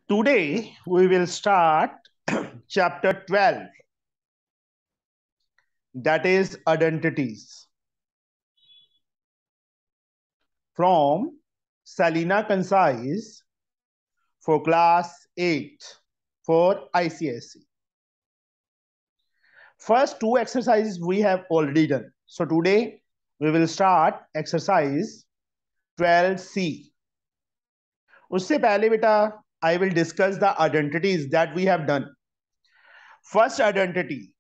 Today we will start chapter 12, that is identities, from Salina Concise for class 8 for ICSE. First two exercises we have already done. So today we will start exercise 12C. उससे पहले बेटा I will discuss the identities that we have done. First identity,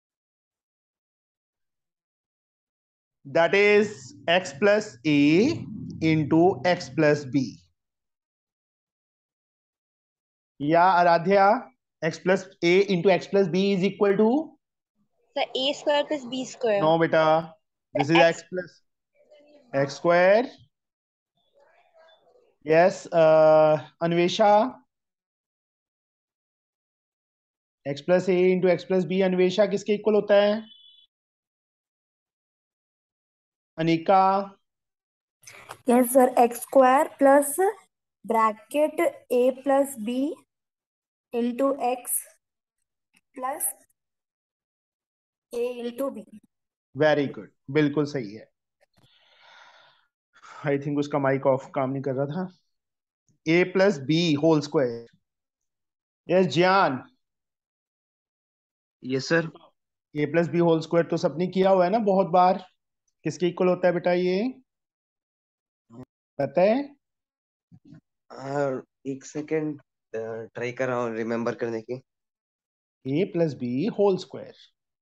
that is x plus a into x plus b. या Aaradhya, x plus a into x plus b is equal to? The a square plus b square. No beta, this is x plus x square. Yes, Anvesha, x plus a into x plus b, Anvesha किसके equal होता है? Anika? Yes sir, x square plus bracket a plus b into x plus a into b. Very good, बिल्कुल सही है. I think उसका mic off काम नहीं कर रहा था. a plus b whole square. Yes Jiyan? Yes sir. a plus b whole square तो सबने किया हुआ है ना बहुत बार. किसके इक्वल होता है बेटा ये पता है? एक सेकेंड ट्राई कर रहा हूँ रिमेम्बर करने की. a plus b whole square.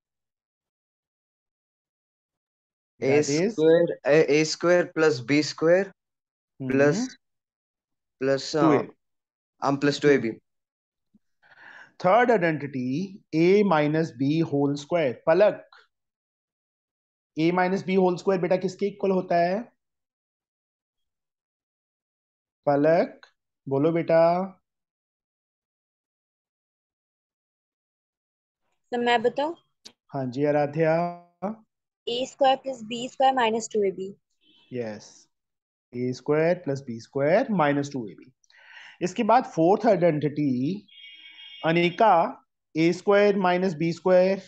A square plus B square plus plus 2ab. Third identity a minus B whole square. Palak, a minus B whole square बेटा किसके इक्वल होता है? पलक बोलो बेटा. तो मैं बताऊं, हाँ जी Aaradhya. a square plus b square minus 2ab. Yes, a square plus B square minus 2ab. इसके बाद फोर्थ आइडेंटिटी अनिका, a स्क्वायर minus B square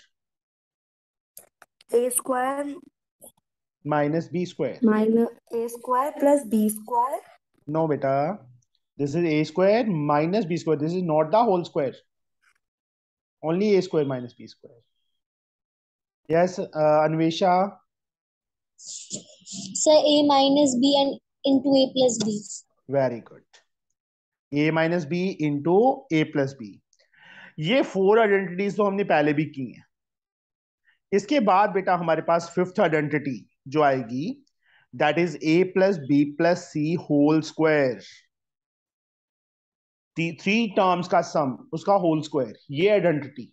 A square minus B square. minus a square plus b square. No beta, this is a square minus b square. This is not the whole square. Only a square minus b square. Yes, Anvesha? Sir, a minus b and into a plus b. Very good. a minus b into a plus b. ये four identities तो हमने पहले भी की हैं. इसके बाद बेटा हमारे पास फिफ्थ आइडेंटिटी जो आएगी, that is a plus b plus c whole square. Three terms का सम, उसका होल स्क्वायर. ये आइडेंटिटी.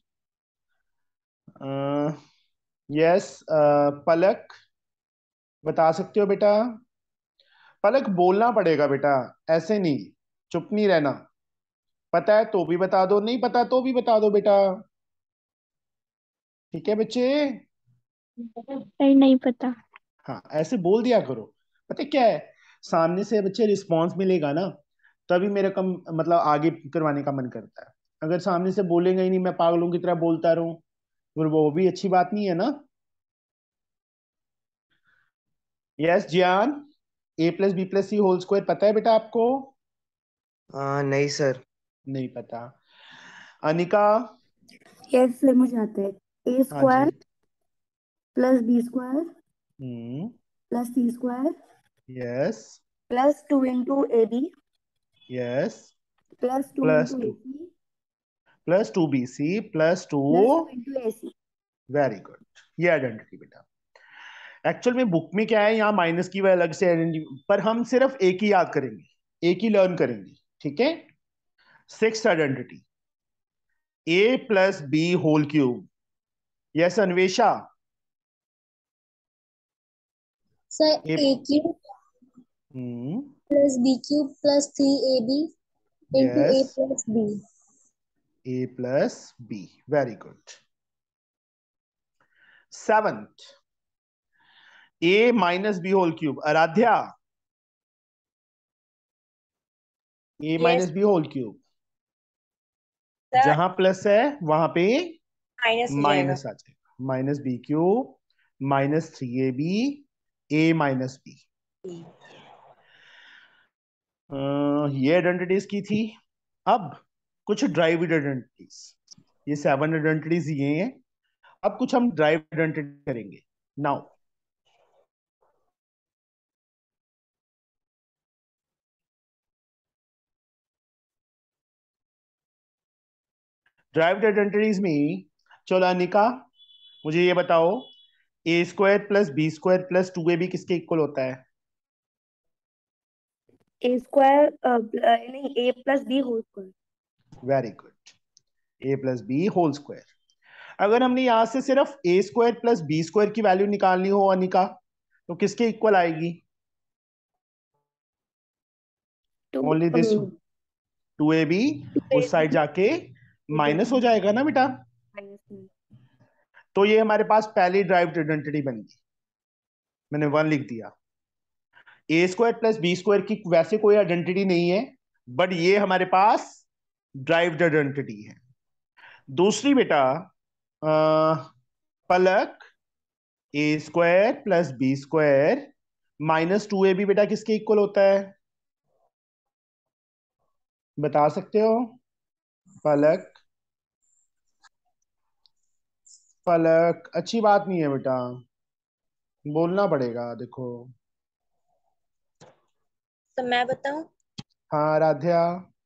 यस, पलक बता सकते हो बेटा? पलक बोलना पड़ेगा बेटा, ऐसे नहीं, चुप नहीं रहना. पता है तो भी बता दो, नहीं पता तो भी बता दो बेटा. ठीक है बच्चे? नहीं पता. हाँ, ऐसे बोल दिया करो. पता है क्या है, सामने से बच्चे रिस्पांस मिलेगा ना, तभी मेरा कम मतलब आगे करवाने का मन करता है. अगर सामने से बोलेंगे ही नहीं, मैं पागलों की तरह बोलता रहूं, फिर वो भी अच्छी बात नहीं है ना. Yes Jiyan, a plus b plus c whole square पता है बेटा आपको? नहीं सर. नहीं पता. अनिका? Yes sir, मुझे आता है. A हाँ square जी. plus b square plus c square यस plus 2 into ab यस plus 2 plus into 2 ac plus 2bc plus 2. plus 2 into ac. Very good. ये आइडेंटिटी बेटा. एक्चुअल में बुक में क्या है, यहाँ माइनस की वजह अलग से आइडेंटिटी, पर हम सिर्फ एक ही याद करेंगे, एक ही लर्न करेंगे. ठीक है. Sixth identity a plus B whole cube. Yes Anvesha? Sir, a cube plus b cube plus 3ab into a यस, plus b. a plus b. Very good. Seventh a minus B whole cube. Aaradhya? a Yes. Minus B whole cube. Sir जहां plus है वहां पे minus हो जाएगा। Minus आ जाएगा। Minus B cube minus 3ab a minus b. ये identities की थी। अब कुछ ड्राइव आइडेंटिटीज, ये 7 आइडेंटिटीज ये हैं। अब कुछ हम ड्राइव आइडेंटिटी करेंगे नाउ। ड्राइव्ड आइडेंटिटीज में, चलो अनिका मुझे ये बताओ, a square plus B square plus 2ab किसके इक्वल होता है? ए स्क्वायर नहीं, a plus B whole square. Very good, a plus B whole square. अगर हमने यहां से सिर्फ a square plus B square की वैल्यू निकालनी हो अनिका, तो किसके इक्वल आएगी? टू ओनली दिस 2ab उस साइड जाके माइनस हो जाएगा ना बेटा। माइनस में। तो ये हमारे पास पहली ड्राइव्ड आइडेंटिटी बन गई, मैंने 1 लिख दिया। A square plus B square की वैसे कोई आइडेंटिटी नहीं है, बट ये हमारे पास ड्राइव्ड आइडेंटिटी है। दूसरी बेटा, पलक, ए square plus B square minus 2ab बेटा किसके इक्वल होता है? बता सकते हो? पलक, पलक अच्छी बात नहीं है बेटा, बोलना पड़ेगा देखो। तो मैं बताऊं हाँ आराध्या।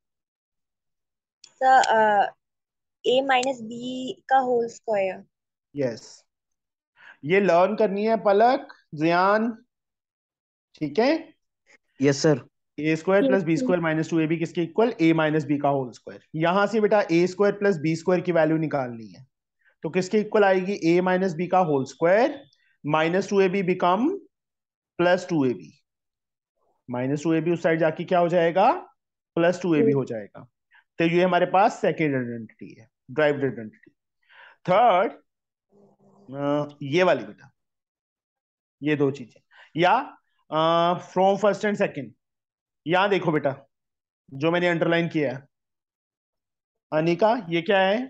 सर, ए माइनस बी का होल स्क्वायर। यस, ये लर्न करनी है पलक, जियान, ठीक है। Yes sir. ए square yes plus B square minus 2ab किसके इक्वल? ए माइनस बी का होल स्क्वायर। यहां से बेटा ए स्क्वायर प्लस बी स्क्वायर की वैल्यू निकालनी है, तो किसके इक्वल आएगी? ए माइनस बी का whole square minus 2ab become plus 2ab। Minus 2ab उस साइड जाके क्या हो जाएगा? प्लस 2ab हो जाएगा। तो ये हमारे पास सेकेंड आइडेंटिटी है, ड्राइव्ड आइडेंटिटी। थर्ड, ये वाली बेटा, ये दो चीजें, या फ्रॉम फर्स्ट एंड सेकेंड। यहां देखो बेटा, जो मैंने अंडरलाइन किया है अनिका, ये क्या है?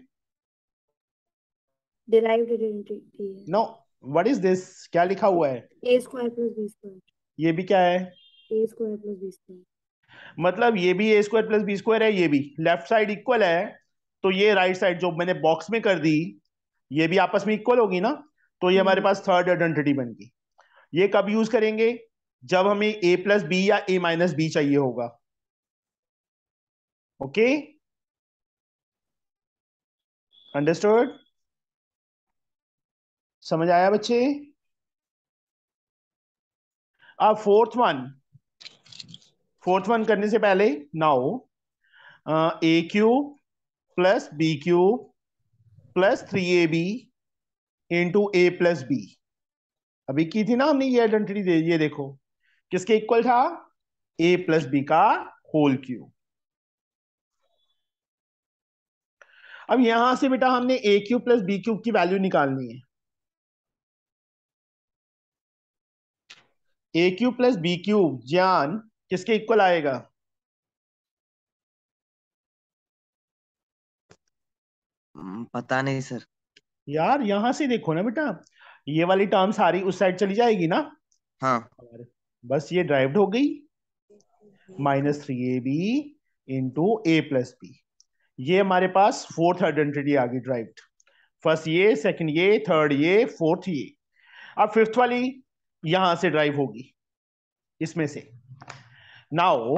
डिराइव्ड आइडेंटिटी है। No, what is this? क्या लिखा हुआ है? ए स्क्वायर प्लस बी स्क्वायर। ये भी क्या है? ए स्क्वायर प्लस बी स्क्वायर। मतलब ये भी a square plus B square है, ये भी लेफ्ट साइड इक्वल है, तो ये राइट साइड जो मैंने बॉक्स में कर दी, ये भी आपस में इक्वल होगी ना। तो ये हमारे पास थर्ड आइडेंटिटी बन गई। ये कब यूज करेंगे? जब हमें ए प्लस बी या ए माइनस बी चाहिए होगा। Okay, understood? समझ आया बच्चे? अब फोर्थ वन करने से पहले now, a cube plus b cube plus 3ab into a plus b, अभी की थी ना हमने ये आइडेंटिटी दे, ये देखो किसके इक्वल था? ए प्लस बी का होल क्यूब। अब यहां से बेटा हमने a cube plus b cube की वैल्यू निकालनी है। A cube plus b cube जान किसके इक्वल आएगा? पता नहीं सर। यार यहां से देखो ना बेटा, ये वाली टर्म सारी उस साइड चली जाएगी ना। हाँ। बस ये ड्राइव्ड हो गई, minus 3ab into a plus B. ये हमारे पास फोर्थ आइडेंटिटी आ गई ड्राइव्ड। फर्स्ट ये, सेकंड ये, थर्ड ये, फोर्थ ये। अब फिफ्थ वाली यहां से ड्राइव होगी, इसमें से। Now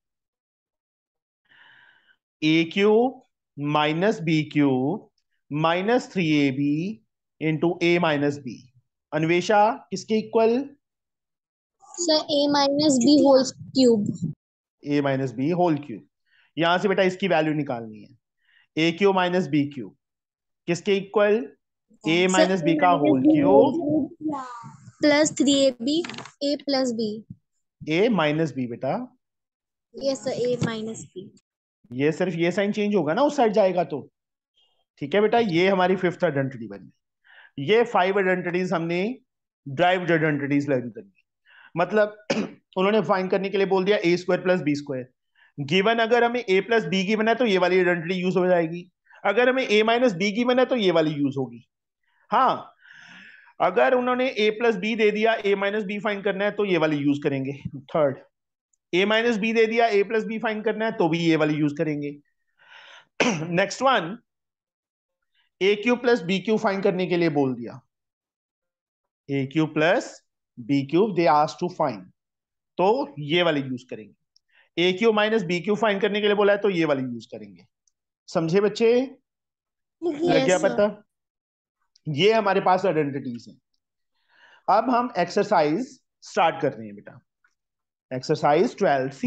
a cube minus B cube minus 3ab into a minus b, Anvesha किसके इक्वल? सर ए माइनस बी होल क्यूब। ए माइनस बी होल क्यूब। यहां से बेटा इसकी वैल्यू निकालनी है। A cube minus B cube किसके equal? A sir minus a b का minus whole b whole cube, cube plus 3ab ए plus B. ए minus b बेटा। Yes sir, ए minus b. ये सिर्फ ये साइन चेंज होगा ना उस साइड जाएगा तो। ठीक है बेटा, ये हमारी फिफ्थ आइडेंटिटी बन गई। ये 5 आइडेंटिटीज हमने ड्राइव्ड आइडेंटिटीज लर्न कर ली। मतलब उन्होंने फाइंड करने के लिए बोल दिया a square plus B square. Given अगर हमें ए प्लस बी गिवन है तो ये वाली आइडेंटिटी यूज हो जाएगी। अगर हमें a माइनस बी गिवन है तो ये वाली यूज होगी। हाँ, अगर उन्होंने a प्लस बी दे दिया, a माइनस बी फाइंड करना है तो ये वाली यूज करेंगे। थर्ड, a माइनस बी दे दिया, a प्लस बी फाइंड करना है तो भी ये वाली यूज करेंगे। Next one, a cube plus b cube find करने के लिए बोल दिया, a cube plus b cube they asked to find, तो ये वाली यूज करेंगे। A cube minus b cube find करने के लिए बोला है तो ये वाली यूज करेंगे। समझे बच्चे? लग गया Yes, sir. पता? ये हमारे पास आइडेंटिटीज हैं। अब हम एक्सरसाइज स्टार्ट कर रहे हैं बेटा, exercise 12C।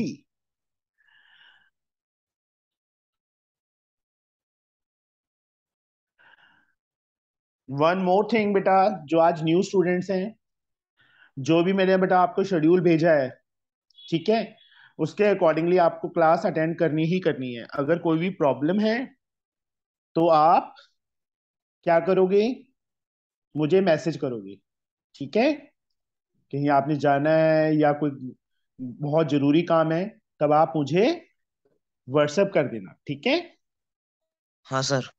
One more thing बेटा, जो आज न्यू स्टूडेंट्स हैं, जो भी मैंने बेटा आपको शेड्यूल भेजा है, ठीक है, उसके अकॉर्डिंगली आपको क्लास अटेंड करनी ही करनी है। अगर कोई भी प्रॉब्लम है तो आप क्या करोगे, मुझे मैसेज करोगे, ठीक है? कहीं आपने जाना है या कोई बहुत जरूरी काम है, तब आप मुझे व्हाट्सएप कर देना, ठीक है? हाँ सर।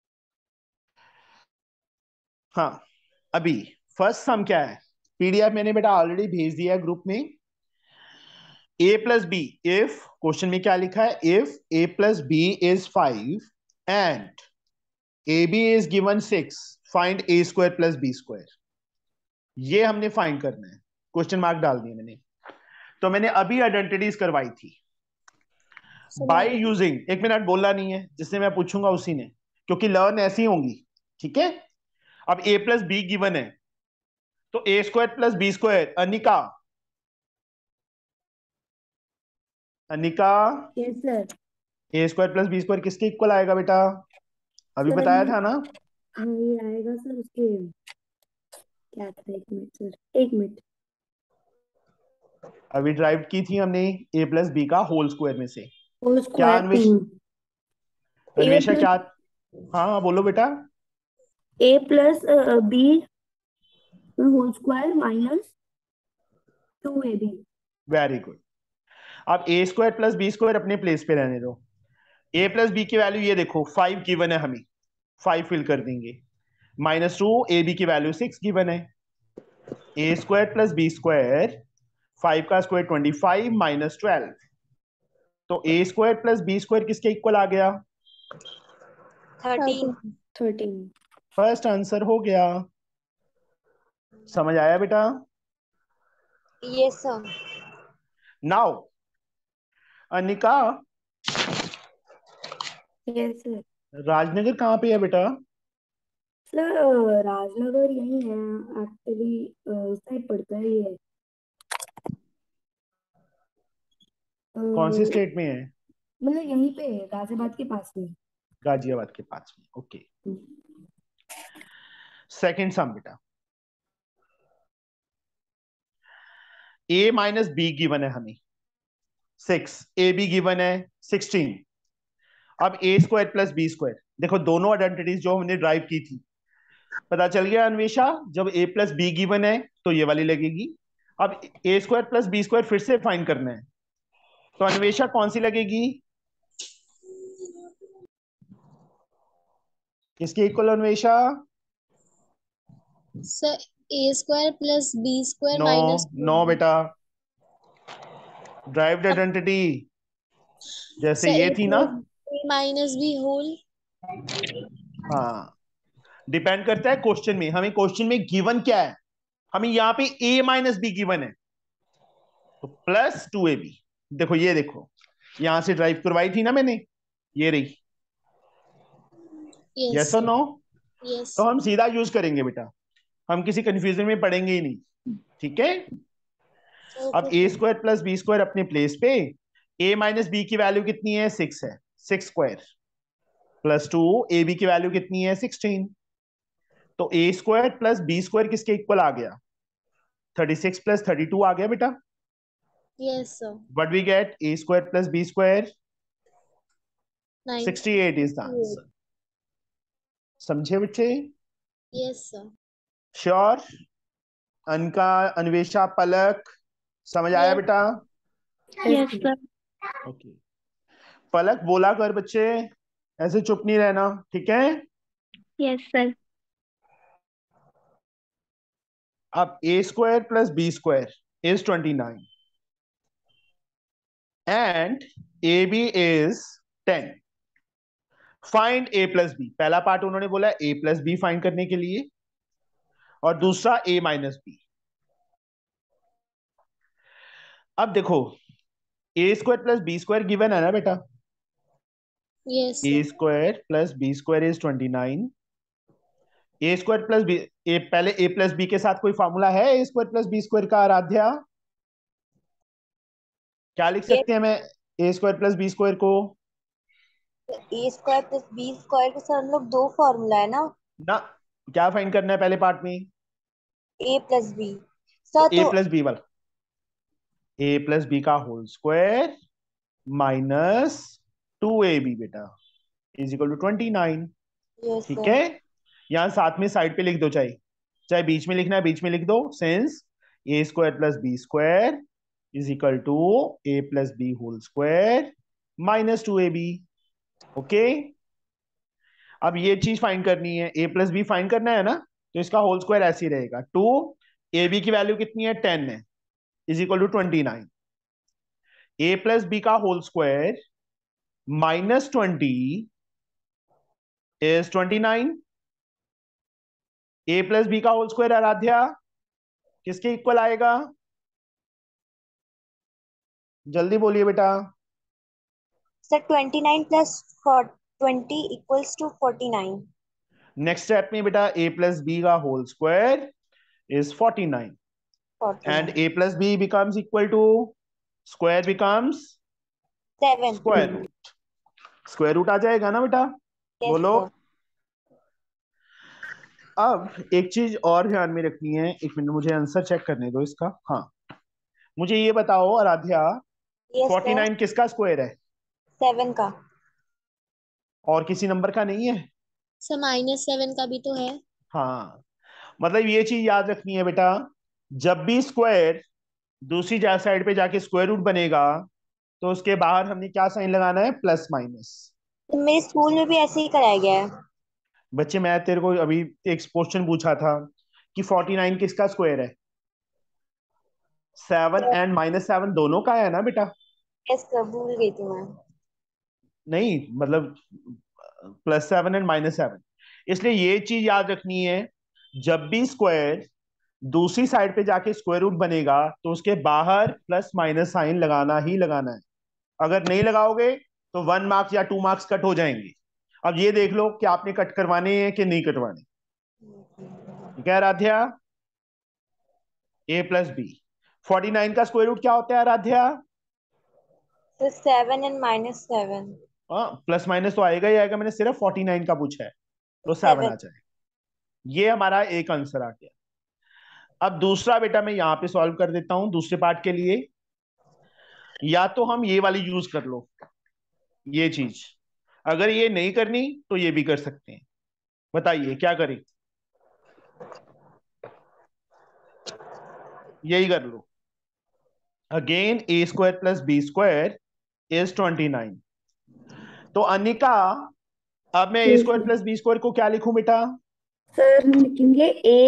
हाँ, अभी फर्स्ट सम क्या है, पीडीएफ मैंने बेटा ऑलरेडी भेज दिया है ग्रुप में। a plus b, if, question में क्या लिखा है, if a plus b is 5 and a b is given 6, find a square plus B square. ये हमने फाइंड करना है, क्वेश्चन मार्क डाल दिए मैंने। तो मैंने अभी आइडेंटिटीज करवाई थी बाय यूजिंग, एक मिनट बोलना नहीं है, जिससे मैं पूछूंगा उसी ने, क्योंकि लर्न ऐसी होंगी, ठीक है? अब a प्लस बी गिवन है तो a square plus B square, Anika, Anika, yes sir. a square plus B square किसके इक्वल आएगा बेटा? अभी सर बताया था ना? हाँ ये आएगा सर, उसके क्या था, एक मिनट सर, एक मिनट। अभी ड्राइव की थी हमने a प्लस बी का होल स्क्वायर में से। होल क्या स्क्वायर अन्वेषा क्या? a हाँ बोलो बेटा। Plus B whole square minus 2ab। Very good. अब a square plus B square अपने प्लेस पे रहने दो। a प्लस बी की वैल्यू ये देखो 5 गिवन है, हमें 5 फिल कर देंगे, -2, ए बी की वैल्यू 6 गिवन है। a square plus B square, 5 का स्क्वायर 25 माइनस 12, तो a square plus B square किसके इक्वल आ गया? 13। 13। फर्स्ट आंसर हो गया। समझ आया बेटा? Yes, sir. Now Anika, yes sir. Rajnagar कहाँ पे है बेटा? सर राजनगर यही है एक्चुअली, इस साइड पड़ता है ये। कौन सी अ, स्टेट में है? मतलब यहीं पे है, गाजियाबाद के पास में। गाजियाबाद के पास में, ओके। सेकंड सम बेटा, a माइनस बी गिवन है हमें 6, ए बी गिवन है 16। अब a square plus B square, देखो दोनों आइडेंटिटीज जो हमने ड्राइव की थी, पता चल गया अन्वेषा? जब a प्लस बी गिवन है तो ये वाली लगेगी। अब a square plus B square फिर से फाइंड करना है, तो अन्वेषा कौन सी लगेगी? किसके equal Anvesha? Sir, a square plus b square नो, minus नो 2ab. बेटा, ड्राइव्ड आइडेंटिटी जैसे Sir, ये a थी ना, plus a minus b whole. हाँ, डिपेंड करता है क्वेश्चन में, हमें क्वेश्चन में गिवन क्या है। हमें यहाँ पे a माइनस बी गिवन है तो प्लस 2ab। देखो ये देखो, यहां से ड्राइव करवाई थी ना मैंने, ये रही। Yes, यस और sir. नो? Yes. तो हम सीधा यूज करेंगे बेटा, हम किसी कंफ्यूजन में पड़ेंगे ही नहीं, ठीक है? अब Okay, a sir. Square plus B square अपने प्लेस पे, a माइनस बी की वैल्यू कितनी है? 6 है, 6 स्क्वायर प्लस 2, ए बी की वैल्यू कितनी है? 16। तो a square plus B square किसके इक्वल आ गया? 36 प्लस 32 आ गया बेटा। Yes, sir. What we get? a square plus B square 9. 68 is the answer. समझे बच्चे? Yes, sir. श्योर? अनका, अन्वेषा, पलक, समझ आया Yes. बेटा? Yes sir. ओके, पलक बोला कर बच्चे। ऐसे चुप नहीं रहना, ठीक है। Yes sir. अब a square plus B square is 29 and a b is 10। Find A plus b, पहला पार्ट उन्होंने बोला ए प्लस बी फाइंड करने के लिए, और दूसरा ए माइनस बी। अब देखो, A square plus B square given है ना बेटा। Yes A sir. Square plus B square is 29। A square plus B, पहले ए प्लस बी के साथ कोई फॉर्मूला है ए स्क्वायर प्लस बी स्क्वायर का आराध्या? क्या लिख ये सकते हैं मैं A square plus B square को? A square plus B square के साथ हम लोग दो फॉर्मूला है ना, ना, क्या फाइंड करना है पहले पार्ट में? A plus B. तो सर ए तो प्लस बी वाला, ए प्लस बी का होल स्क्वायर माइनस 2ab बेटा इज इक्वल टू 29। यस ठीक सर। है, यहां साथ में साइड पे लिख दो, चाहे चाहे बीच में लिखना है बीच में लिख दो, since A square plus B square is equal to A plus B whole square minus 2ab। Okay, अब ये चीज फाइंड करनी है, ए प्लस बी फाइंड करना है ना, तो इसका होल स्क्वायर ऐसे ही रहेगा, 2, ए बी की वैल्यू कितनी है 10 है, is equal to 29। A plus B का whole square minus 20 is 29। A plus B का होल स्क्वायर आराध्या किसके इक्वल आएगा? जल्दी बोलिए बेटा। Sir 29 plus 20 equals to 49। Next step में बेटा ए प्लस बी का whole square is 49 and 49 A plus B becomes equal to square becomes 7। Square root, square root आ जाएगा ना बेटा? यस बोलो। सर। अब एक चीज और ध्यान में रखनी है, एक मिनट मुझे आंसर चेक करने दो इसका। हाँ, मुझे ये बताओ आराध्या, यस सर। 49 किसका स्क्वायर है? 7 का। और किसी नंबर का नहीं है? सर -7 का भी तो है। हाँ, मतलब ये चीज याद रखनी है बेटा, जब भी स्क्वायर दूसरी साइड पे जाके स्क्वायर रूट बनेगा तो उसके बाहर हमने क्या साइन लगाना है? Plus minus. तो मेरे स्कूल में भी ऐसे ही कराया गया है। बच्चे मैं तेरे को अभी एक क्वेश्चन पूछा था कि 49 किसका स्क्वायर है? 7 एंड -7 दोनों का है ना बेटा? यस सर, भूल गई थी मैं। नहीं मतलब +7 एंड -7, इसलिए ये चीज याद रखनी है, जब भी स्क्वायर दूसरी साइड पे जाके स्क्वायर रूट बनेगा तो उसके बाहर प्लस माइनस साइन लगाना ही लगाना है। अगर नहीं लगाओगे तो 1 मार्क्स या 2 मार्क्स कट हो जाएंगे। अब ये देख लो कि आपने कट करवाने हैं कि नहीं करवाने। ठीक है आराध्या, ए प्लस बी, 49 का स्क्वायर रूट क्या होता है आराध्या? तो 7 एंड -7। हाँ, प्लस माइनस तो आएगा ही आएगा, मैंने सिर्फ 49 का पूछा है, तो 7 आ 7। जाए। ये हमारा एक आंसर आ गया। अब दूसरा बेटा मैं यहां पे सॉल्व कर देता हूं दूसरे पार्ट के लिए, या तो हम ये वाली यूज कर लो, ये चीज, अगर ये नहीं करनी तो ये भी कर सकते हैं। बताइए क्या करें? यही कर लो। Again A square plus B square is 29। तो अनिका, अब मैं A square plus B square को क्या लिखूं बेटा? सर हम लिखेंगे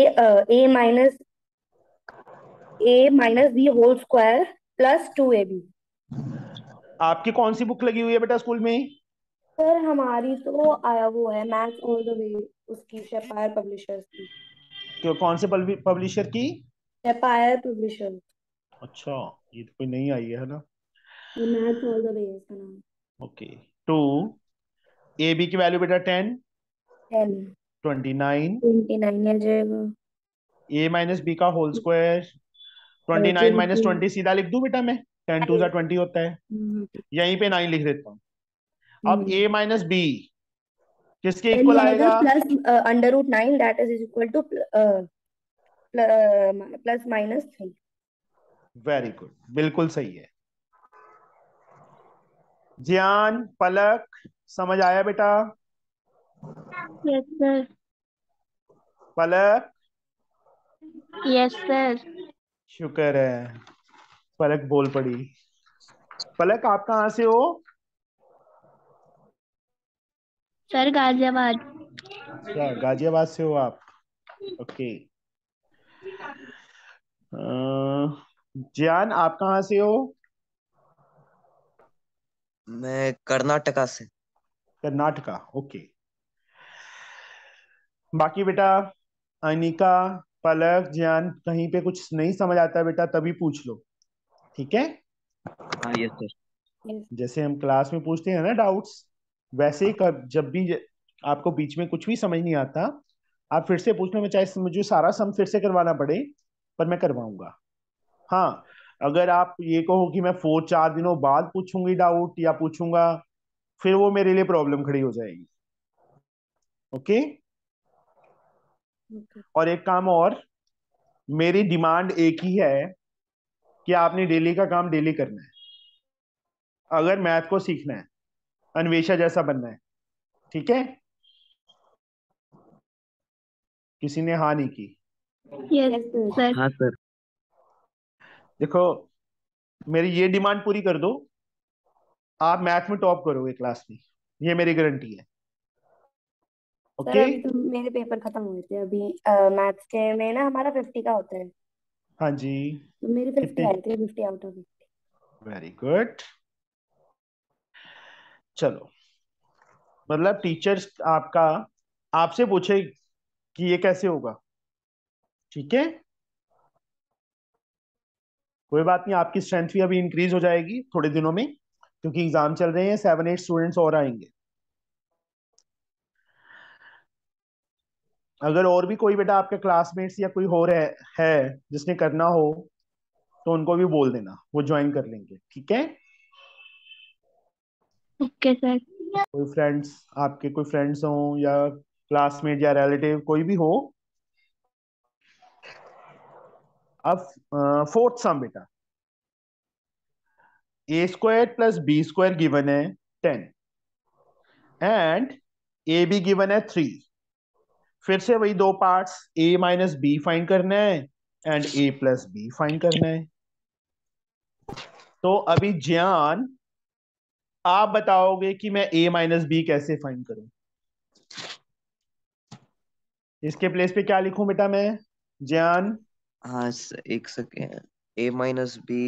A minus B whole square plus 2ab। आपकी कौन सी बुक लगी हुई है बेटा स्कूल में? सर हमारी तो आया वो है मैथ्स ऑल द वे, उसकी शेफायर पब्लिशर्स की। कौन से पब्लिशर की? शेफायर पब्लिशर्स। अच्छा, ये तो कोई नहीं आई है ना। ये मैथ्स ऑल द वे है इसका नाम। ओके, टू, ए बी की वैल्यू बेटा 10, 10। 29, 29 आ जाएगा। ए माइनस बी का होल स्क्वायर, 29 माइनस 20। 20 सीधा लिख दूं बेटा मैं? 10 2 20 होता है, यहीं पे 9 लिख देता हूँ। अब ए माइनस बी किसके 10 इक्वल आएगा आएगा? Plus √9 that is equal to +-3। Very good, बिल्कुल सही है। ज्ञान, पलक, समझ आया बेटा? Yes sir. Palak, yes sir. शुक्र है, पलक बोल पड़ी। पलक आप कहाँ से हो? सर गाजियाबाद। अच्छा, गाजियाबाद से हो आप? ओके। जियान, आप कहाँ से हो? मैं कर्नाटका से। कर्नाटका, ओके। बाकी बेटा, अनिका, पलक, जियान, कहीं पे कुछ नहीं समझ आता बेटा तभी पूछ लो, ठीक है? हाँ यस सर। Yes. जैसे हम क्लास में पूछते हैं ना डाउट्स, वैसे ही जब भी आपको बीच में कुछ भी समझ नहीं आता, आप फिर से पूछना। मैं चाहे मुझे सारा सम फिर से करवाना पड़े, पर मैं करवाऊंगा। हाँ, अगर आप ये कहो कि मैं 4 दिनों बाद पूछूंगी डाउट या पूछूंगा, फिर वो मेरे लिए प्रॉब्लम खड़ी हो जाएगी। ओके। Okay. और एक काम और, मेरी डिमांड एक ही है कि आपने डेली का काम डेली करना है, अगर मैथ को सीखना है, अन्वेषा जैसा बनना है, ठीक है? किसी ने हाँ नहीं की? Yes Yes, sir. सर। हाँ सर। देखो, मेरी ये डिमांड पूरी कर दो, आप मैथ में टॉप करोगे क्लास में, ये मेरी गारंटी है। Sir okay. अभी तो मेरे पेपर खत्म हुए थे अभी। मैथ्स के में ना हमारा 50 का होता है, हाँ जी। तो मेरे 50 कितने? आए थे, 50 आउट ऑफ 50। Very good. चलो, मतलब टीचर्स आपका आपसे पूछे कि ये कैसे होगा, ठीक है? कोई बात नहीं, आपकी स्ट्रेंथ भी अभी इंक्रीज हो जाएगी थोड़े दिनों में, क्योंकि एग्जाम चल रहे हैं, 7-8 स्टूडेंट्स और आएंगे। अगर और भी कोई बेटा आपके क्लासमेट्स या कोई हो रहे है जिसने करना हो, तो उनको भी बोल देना, वो ज्वाइन कर लेंगे, ठीक है? Okay sir. कोई फ्रेंड्स, आपके कोई फ्रेंड्स हो या क्लासमेट या रिलेटिव कोई भी हो। अब फोर्थ सम बेटा, ए square plus B square given है 10 एंड ए बी गिवन है 3। फिर से वही दो parts, A minus B find करना है and A plus B find करना है। तो अभी ज्ञान, आप बताओगे कि मैं ए माइनस बी कैसे फाइंड करूं? इसके प्लेस पे क्या लिखूं बेटा मैं, ज्ञान? हाँ एक सेकेंड। ए माइनस बी,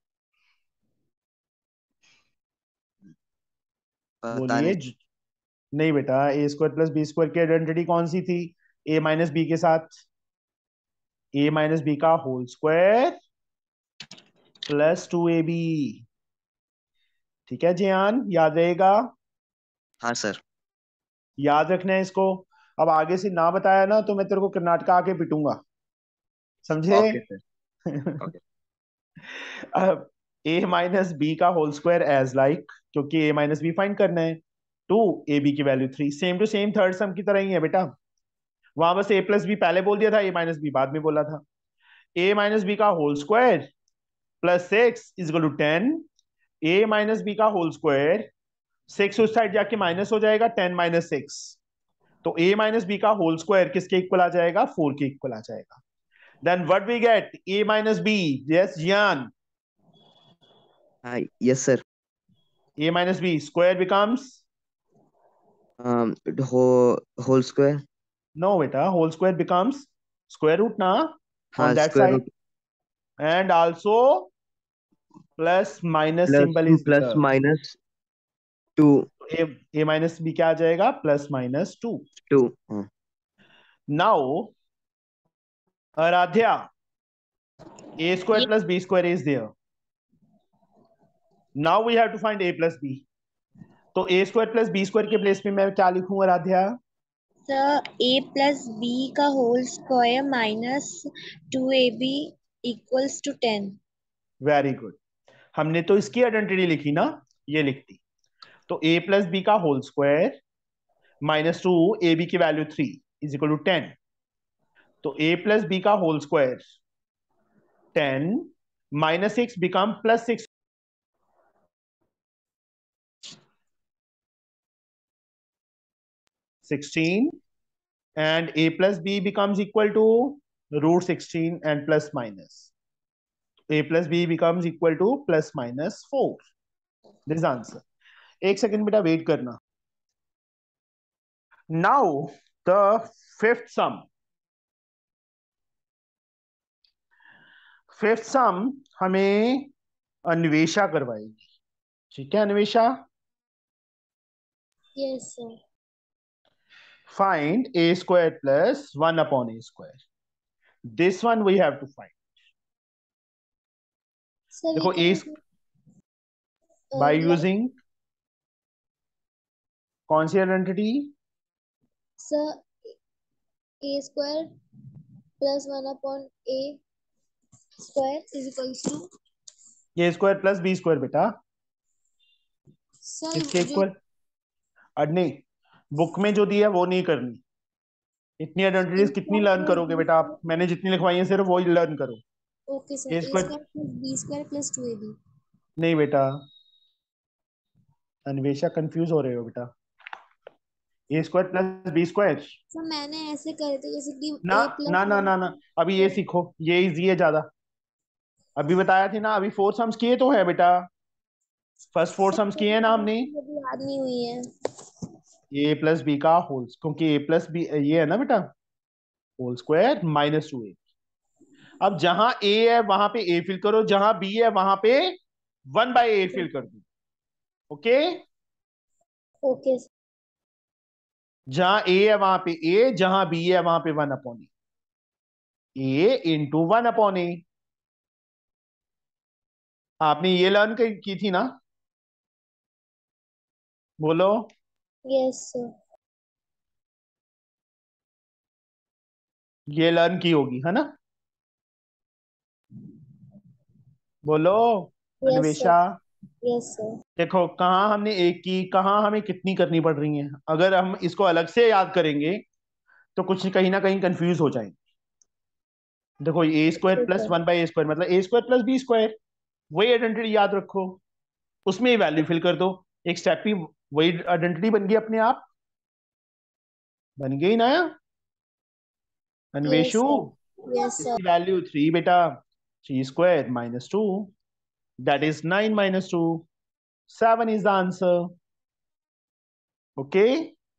पता बोलिए नहीं। नहीं बेटा, ए स्क्वायर प्लस बी स्क्वायर की आइडेंटिटी कौन सी थी ए माइनस बी के साथ? ए माइनस बी का होल स्क्वायर प्लस 2ab। ठीक है जियान, याद रहेगा? हाँ सर। याद रखना है इसको। अब आगे से ना बताया ना तो मैं तेरे को कर्नाटका आके पिटूंगा, समझे? Okay sir. ओके। अब ए माइनस बी का होल स्क्वायर एज लाइक, क्योंकि ए माइनस बी फाइंड करना है, 2ab की value 3, same to same third sum की तरह ही है बेटा। वहां बस ए प्लस बी पहले बोल दिया था, ए माइनस बी बाद में बोला था। ए माइनस बी का whole square plus 6 is equal to 10। A minus B का होल स्क्वायर, 6 उस साइड जाके माइनस हो जाएगा, 10 माइनस 6, तो ए माइनस बी का होल स्क्वायर किसके इक्वल आ जाएगा? 4 के इक्वल आ जाएगा। Then what we get, A minus B, yes Jiyan? हाँ यस सर। ए माइनस बी स्क्वायर बिकम्स, हो होल स्क्वायर। नो बेटा, whole square becomes square root ना, हाँ on that square side, root and also plus minus plus symbol two is plus there। Minus two. A minus B क्या आ जाएगा? Plus minus 2। Two. Now Aaradhya, A square ये plus B square is there, now we have to find A plus B. तो A square plus B square के place में मैं क्या लिखूं आराध्या? सर ए प्लस बी का whole square minus 2ab equals to 10। Very good. हमने तो इसकी आइडेंटिटी लिखी ना, ये लिखती। तो ए प्लस बी का whole square minus 2, A B की वैल्यू 3 इज इक्वल टू 10। तो ए प्लस बी का whole square 10 minus 6 become plus 6, 16, and a plus b becomes equal to root 16 and plus minus. A plus b becomes equal to plus minus 4. This is answer. एक second बेटा wait करना। Now the fifth sum, fifth sum हमें अन्वेषा करवाएगी। ठीक है Anvesha, Yes, sir. Find A square plus 1/a²। This one we have to find. Sir, ये देखो तो ए मुझे बाय like यूजिंग कौन सी identity? sir a square plus 1/a square is equals to A square plus B square बेटा, sir किसके जो equal? नहीं, बुक में जो दिया है वो नहीं करनी। इतनी a आइडेंटिटीज कितनी square लर्न plus करोगे b बेटा आप? square मैंने जितनी लिखवाई है सिर्फ वो ही लर्न करो। okay sir A a square square plus b square plus 2ab नहीं बेटा, अन्वेषा कंफ्यूज हो रहे हो बेटा। ए square plus B square, sir मैंने ऐसे करे थे जैसे कि ना a plus ना ना ना ना, अभी ये सीखो, ये इजी है ज्यादा। अभी बताया थी ना, अभी फोर सम्स किए तो है बेटा, फर्स्ट फोर सर सम्स किए हैं ना हमने। मुझे याद नहीं हुई है ए प्लस बी का होल्स, क्योंकि ए प्लस बी ये है ना बेटा, होल स्क्वायर -2a। अब जहां ए है वहां पे ए फिल करो, जहां बी है वहां पे 1/a फिल कर दो। ओके, ओके जहां ए है वहां पे ए, जहां बी है वहां पे 1/a, ए इंटू 1/a। आपने ये लर्न की थी ना, बोलो। यस सर ये लर्न की होगी है ना, बोलो yes sir Anvesha. Yes sir देखो कहाँ हमने एक की, कहाँ हमें कितनी करनी पड़ रही है। अगर हम इसको अलग से याद करेंगे तो कुछ कहीं ना कहीं कंफ्यूज हो जाएंगे। देखो A square okay plus sir 1/a square मतलब A square plus B square, वही आइडेंटिटी याद रखो, उसमें वैल्यू फिल कर दो। एक स्टेप ही वही आइडेंटिटी बन गई अपने आप, बन गई ना यस अन्वेषु। सर यस सर इसकी वैल्यू 3 बेटा, 3² -2, that is 9 -2, 7 is the answer. Okay,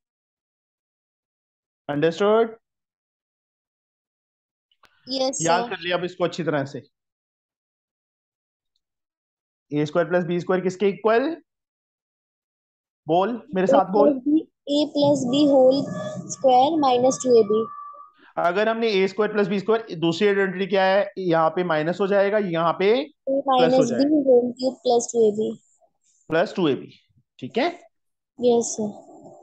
understood? Yes याद सर कर लिया अब इसको अच्छी तरह से। A square plus B square किसके इक्वल? बोल मेरे ए साथ बोल। Plus B A plus B whole square -2ab अगर हमने A square plus B square, दूसरी आइडेंटिटी क्या है, यहाँ पे माइनस हो जाएगा, यहाँ पे ए प्लस हो माइनस बी जाएगा, whole cube plus 2ab +2ab। ठीक है, यस सर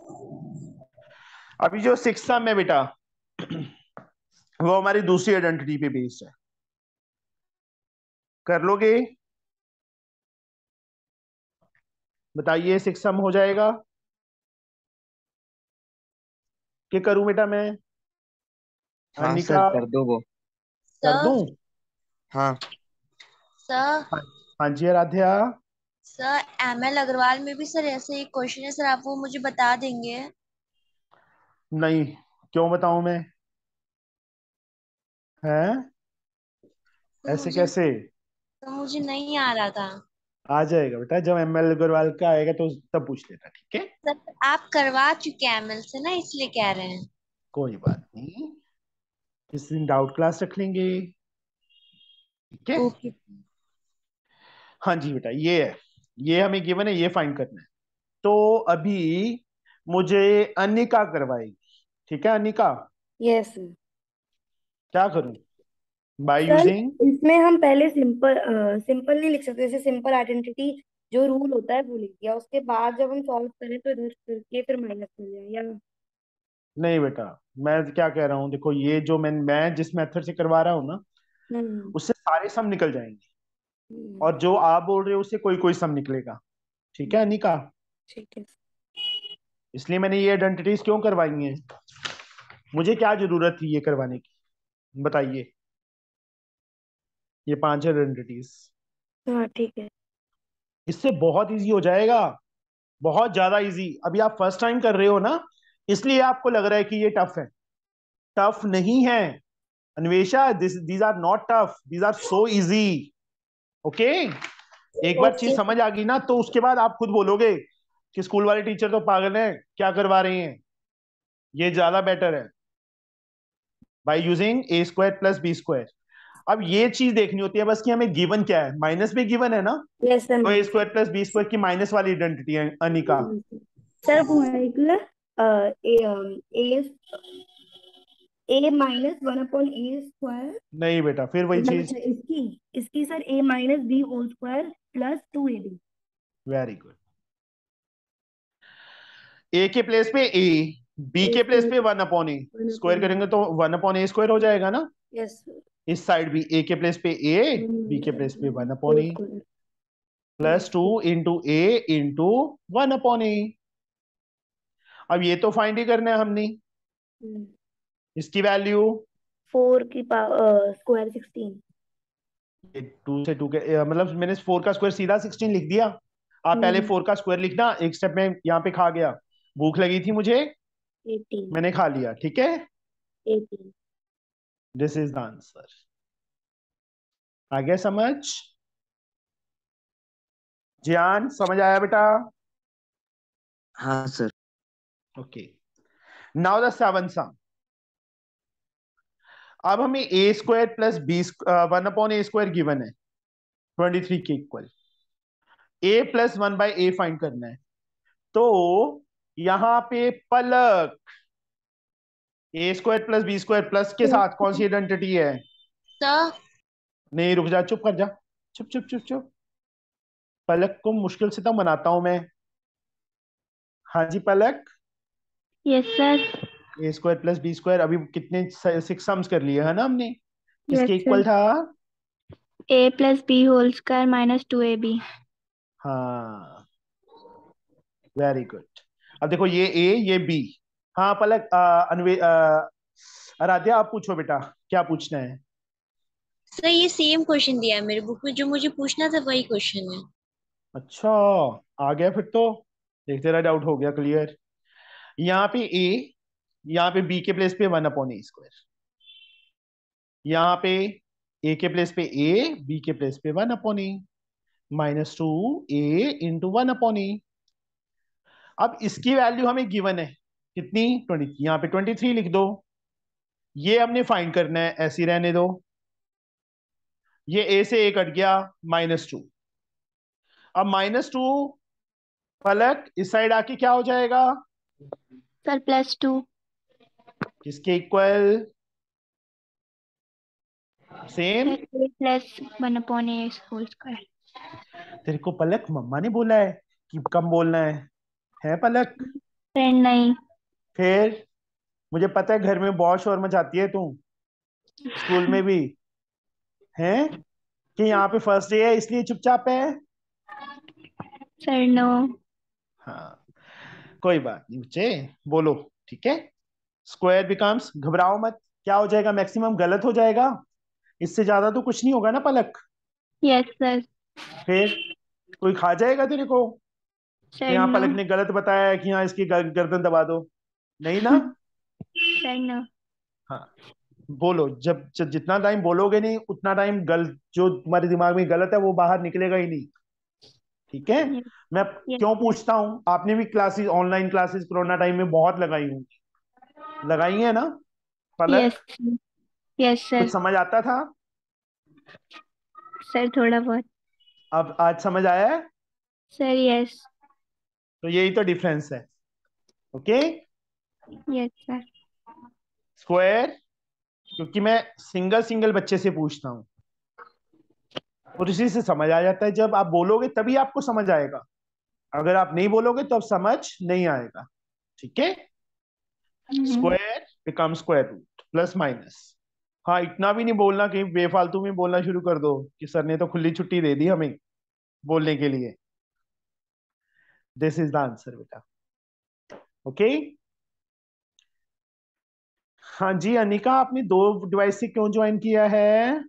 अभी जो सिक्स सम है बेटा वो हमारी दूसरी आइडेंटिटी पे बेस्ड है। कर लोगे? बताइए, सिक्स सम हो जाएगा कि करूं बेटा मैं? हाँ अनिका, सर कर दो वो। कर सर दूं? हाँ सर हाँ, हाँ जी आराध्या। सर ML अग्रवाल में भी सर ऐसे एक क्वेश्चन है सर आप वो मुझे बता देंगे नहीं, क्यों बताऊं मैं? हैं? ऐसे कैसे? तो मुझे नहीं आ रहा था आ जाएगा बेटा, जब ML अग्रवाल का आएगा तो तब पूछ लेना, ठीक है? सर आप करवा चुके हैं ML से ना इसलिए कह रहे हैं कोई बात नहीं, इस दिन डाउट क्लास रख लेंगे, ठीक है? ओके हाँ जी बेटा, ये है, ये हमें गिवन है, ये फाइंड करना है। तो अभी मुझे अनिका करवाएगी। ठीक है अनिका, यस क्या करूं? Bye sir. यूजिंग, इसमें हम पहले सिंपल सिंपल नहीं लिख सकते, जैसे सिंपल आइडेंटिटी जो रूल होता है वो लिख दिया, उसके बाद जब हम सॉल्व करें तो इधर करके फिर माइनस कर जाए या नहीं बेटा, मैं क्या कह रहा हूं, देखो ये जो मैं जिस मेथड से करवा रहा हूं ना, हम्म उससे सारे सम निकल जाएंगे, हम्म, और जो आप बोल रहे हो उससे कोई कोई सम निकलेगा। ठीक है हम्म, अनिका, ठीक है। इसलिए मैंने ये आइडेंटिटीज क्यों करवाई हैं, मुझे क्या जरूरत थी ये करवाने की, बताइए। ये 5 आइडेंटिटीज, हाँ ठीक है। इससे बहुत इजी हो जाएगा, बहुत ज्यादा इजी। अभी आप फर्स्ट टाइम कर रहे हो ना, इसलिए आपको लग रहा है कि ये टफ है। टफ नहीं है Anvesha, this these are not tough, these are so easy. Okay, एक बार चीज ओके समझ आ गई ना तो उसके बाद आप खुद बोलोगे कि स्कूल वाले टीचर तो पागल हैं, क्या करवा रहे हैं। ये ज्यादा बेटर है, by using A square plus B square. अब ये चीज देखनी होती है बस कि हमें गिवन क्या है, माइनस में गिवन है ना, यस सर, तो ए minus. Square plus B square की माइनस वाली आइडेंटिटी है अनिका। सर वो है A A A minus one upon A square. नहीं बेटा, फिर वही मतलब चीज। अच्छा, इसकी इसकी sir A minus B whole square plus two A B. Very good. A के प्लेस पे ए, बी ए के प्लेस पे square one upon A, one square upon A. करेंगे तो वन अपॉन ए स्क्वायर हो जाएगा ना। यस। इस साइड भी ए के प्लेस पे ए, बी के प्लेस पे one upon whole A, square plus plus two two. Into A into one upon A. अब ये तो फाइंड ही करना है हमने, इसकी वैल्यू। फोर की पावर स्क्वायर 16। टू से टू के मतलब मैंने फोर का स्क्वायर सीधा 16 लिख दिया। आप पहले फोर का स्क्वायर लिखना, एक स्टेप में यहाँ पे खा गया, भूख लगी थी मुझे, 18। मैंने खा लिया, ठीक है। 18। This is the answer. आ गया समझ? जियान समझ आया बेटा? हाँ सर। Okay, now the seven sum. अब हमें A square plus B one upon A square given है 23 के इक्वल, A plus one by A find करना है। तो यहां पे पलक, ए square plus B square plus के साथ कौन सी आइडेंटिटी है? सर नहीं रुक जा, चुप कर जा, चुप चुप चुप चुप। पलक को मुश्किल से तो मनाता हूं मैं। हाँ जी पलक। Yes sir. ए स्क्वायर प्लस बी स्क्वायर अभी कितने 6 सम्स कर लिए है ना हमने, यस किसके सर। इक्वल था? ए plus B whole square minus two A B. हाँ वेरी गुड। अब देखो ये ए ये बी। हाँ पलक, आराध्या आप पूछो बेटा, क्या पूछना है? सर ये सेम क्वेश्चन दिया है मेरे बुक में, जो मुझे पूछना था वही क्वेश्चन है। अच्छा, आ गया फिर तो, देख तेरा डाउट हो गया क्लियर। यहाँ पे ए, यहाँ पे बी के प्लेस पे वन अपॉन ए स्क्वायर, यहाँ पे ए के प्लेस पे ए, बी के प्लेस पे one upon A, minus two A into one upon A. अब इसकी वैल्यू हमें गिवन है कितनी? 20, यहाँ पे 23 लिख दो। ये हमने फाइंड करना है, ऐसे ही रहने दो। ये ए से ए कट गया, माइनस टू। अब माइनस टू पलक इस साइड आके क्या हो जाएगा? Sir plus two. किसके इक्वल? सेम। सर ए प्लस वन अपॉन ए होल स्क्वायर। तेरे को पलक मम्मा ने बोला है कि कम बोलना है पलक? सर नहीं। फिर मुझे पता है घर में बहुत शोर मचाती है तू, स्कूल में भी है कि यहाँ पे फर्स्ट डे है इसलिए चुपचाप है। Sir no. हाँ कोई बात नहीं बच्चे, बोलो, ठीक है। स्क्वायर बिकम्स, घबराओ मत, क्या हो जाएगा? मैक्सिमम गलत हो जाएगा, इससे ज्यादा तो कुछ नहीं होगा ना पलक? Yes sir. फिर कोई खा जाएगा तेरे को कि सर यहाँ नो। पलक ने गलत बताया है कि यहाँ इसकी गर्दन दबा दो? नहीं ना? Sir no. हाँ बोलो, जब जितना टाइम बोलोगे नहीं उतना टाइम गलत, जो तुम्हारे दिमाग में गलत है वो बाहर निकलेगा ही नहीं, ठीक है। मैं यस क्यों सर। पूछता हूँ, आपने भी classes, online classes corona time में बहुत लगाई हूँ, लगाई है ना पलक? यस। यस कुछ सर। समझ आता था? सर थोड़ा बहुत। अब आज समझ आया है? Sir yes. तो यही तो डिफरेंस है, ओके। Yes sir. स्क्वायर, क्योंकि मैं सिंगल सिंगल बच्चे से पूछता हूँ और इसी से समझ आ जाता है। जब आप बोलोगे तभी आपको समझ आएगा, अगर आप नहीं बोलोगे तो अब समझ नहीं आएगा, ठीक है। Square become square root plus minus. हाँ इतना भी नहीं बोलना कि बेफालतू में बोलना शुरू कर दो कि सर ने तो खुली छुट्टी दे दी हमें बोलने के लिए। दिस इज द आंसर बेटा, ओके। हाँ जी अनिका, आपने दो डिवाइस से क्यों ज्वाइन किया है?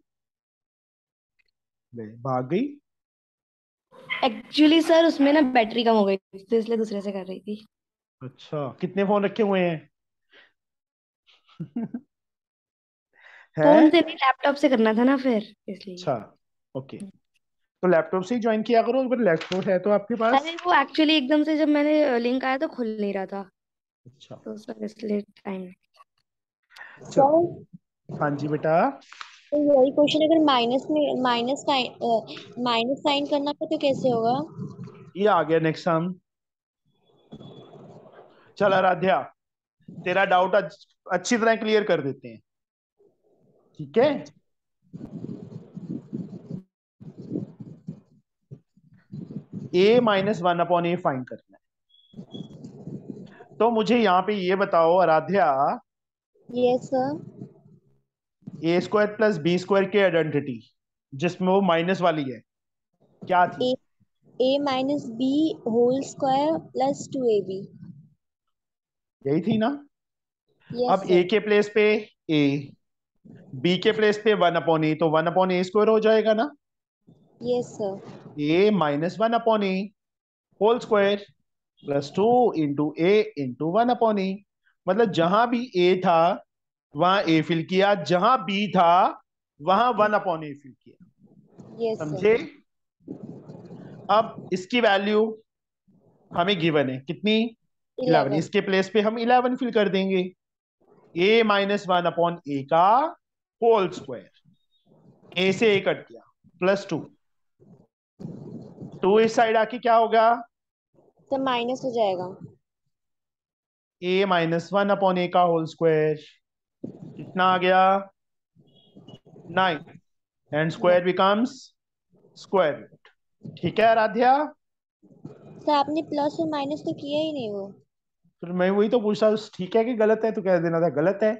भाग गई। एक्चुअली सर उसमें ना बैटरी कम हो गई थी, तो इसलिए दूसरे से कर रही थी। अच्छा, कितने फोन रखे हुए हैं? फोन है? से नहीं, लैपटॉप से करना था ना फिर, इसलिए। अच्छा ओके, तो लैपटॉप से ही ज्वाइन किया करो, अगर लैपटॉप है तो आपके पास। अरे वो एक्चुअली एकदम से जब मैंने लिंक आया तो खुल नहीं रहा था। अच्छा तो सर इसलिए टाइम। चलो। सर हाँ जी बेटा। तो यही क्वेश्चन अगर माइनस में माइनस साइन करना था तो कैसे होगा? ये आ गया नेक्स्ट सम। चल आराध्या, तेरा डाउट अच्छी तरह क्लियर कर देते हैं, ठीक है। a minus one upon a find करना है। तो मुझे यहाँ पे ये बताओ आराध्या, यस सर। ए स्क्वायर प्लस बी स्क्वायर की आइडेंटिटी जिसमें वो माइनस वाली है क्या थी? A A minus B whole square plus 2ab। यही थी ना। यस अब ए सर। के प्लेस पे ए, बी के प्लेस पे वन अपॉन ए, तो वन अपॉन ए स्क्वायर हो जाएगा ना। Yes sir. A minus one upon A whole square plus two into A into one upon a. मतलब जहां भी ए था वहां ए फिल किया, जहां बी था वहां वन अपॉन ए फिल किया। यस समझे? सर। अब इसकी वैल्यू हमें गिवन है कितनी? 11। 11। इसके प्लेस पे हम 11 फिल कर देंगे। A minus one upon a का होल स्क्वायर, ए से ए कट गया, प्लस टू। टू इस साइड आके क्या होगा? तो माइनस हो जाएगा। ए माइनस वन अपॉन ए का होल स्क्वायर कितना आ गया? 9। And square becomes square root. ठीक है आराध्या। सर आपने प्लस और माइनस तो किया ही नहीं वो। फिर मैं वही तो पूछा, ठीक है कि गलत है, तो कह देना था गलत है।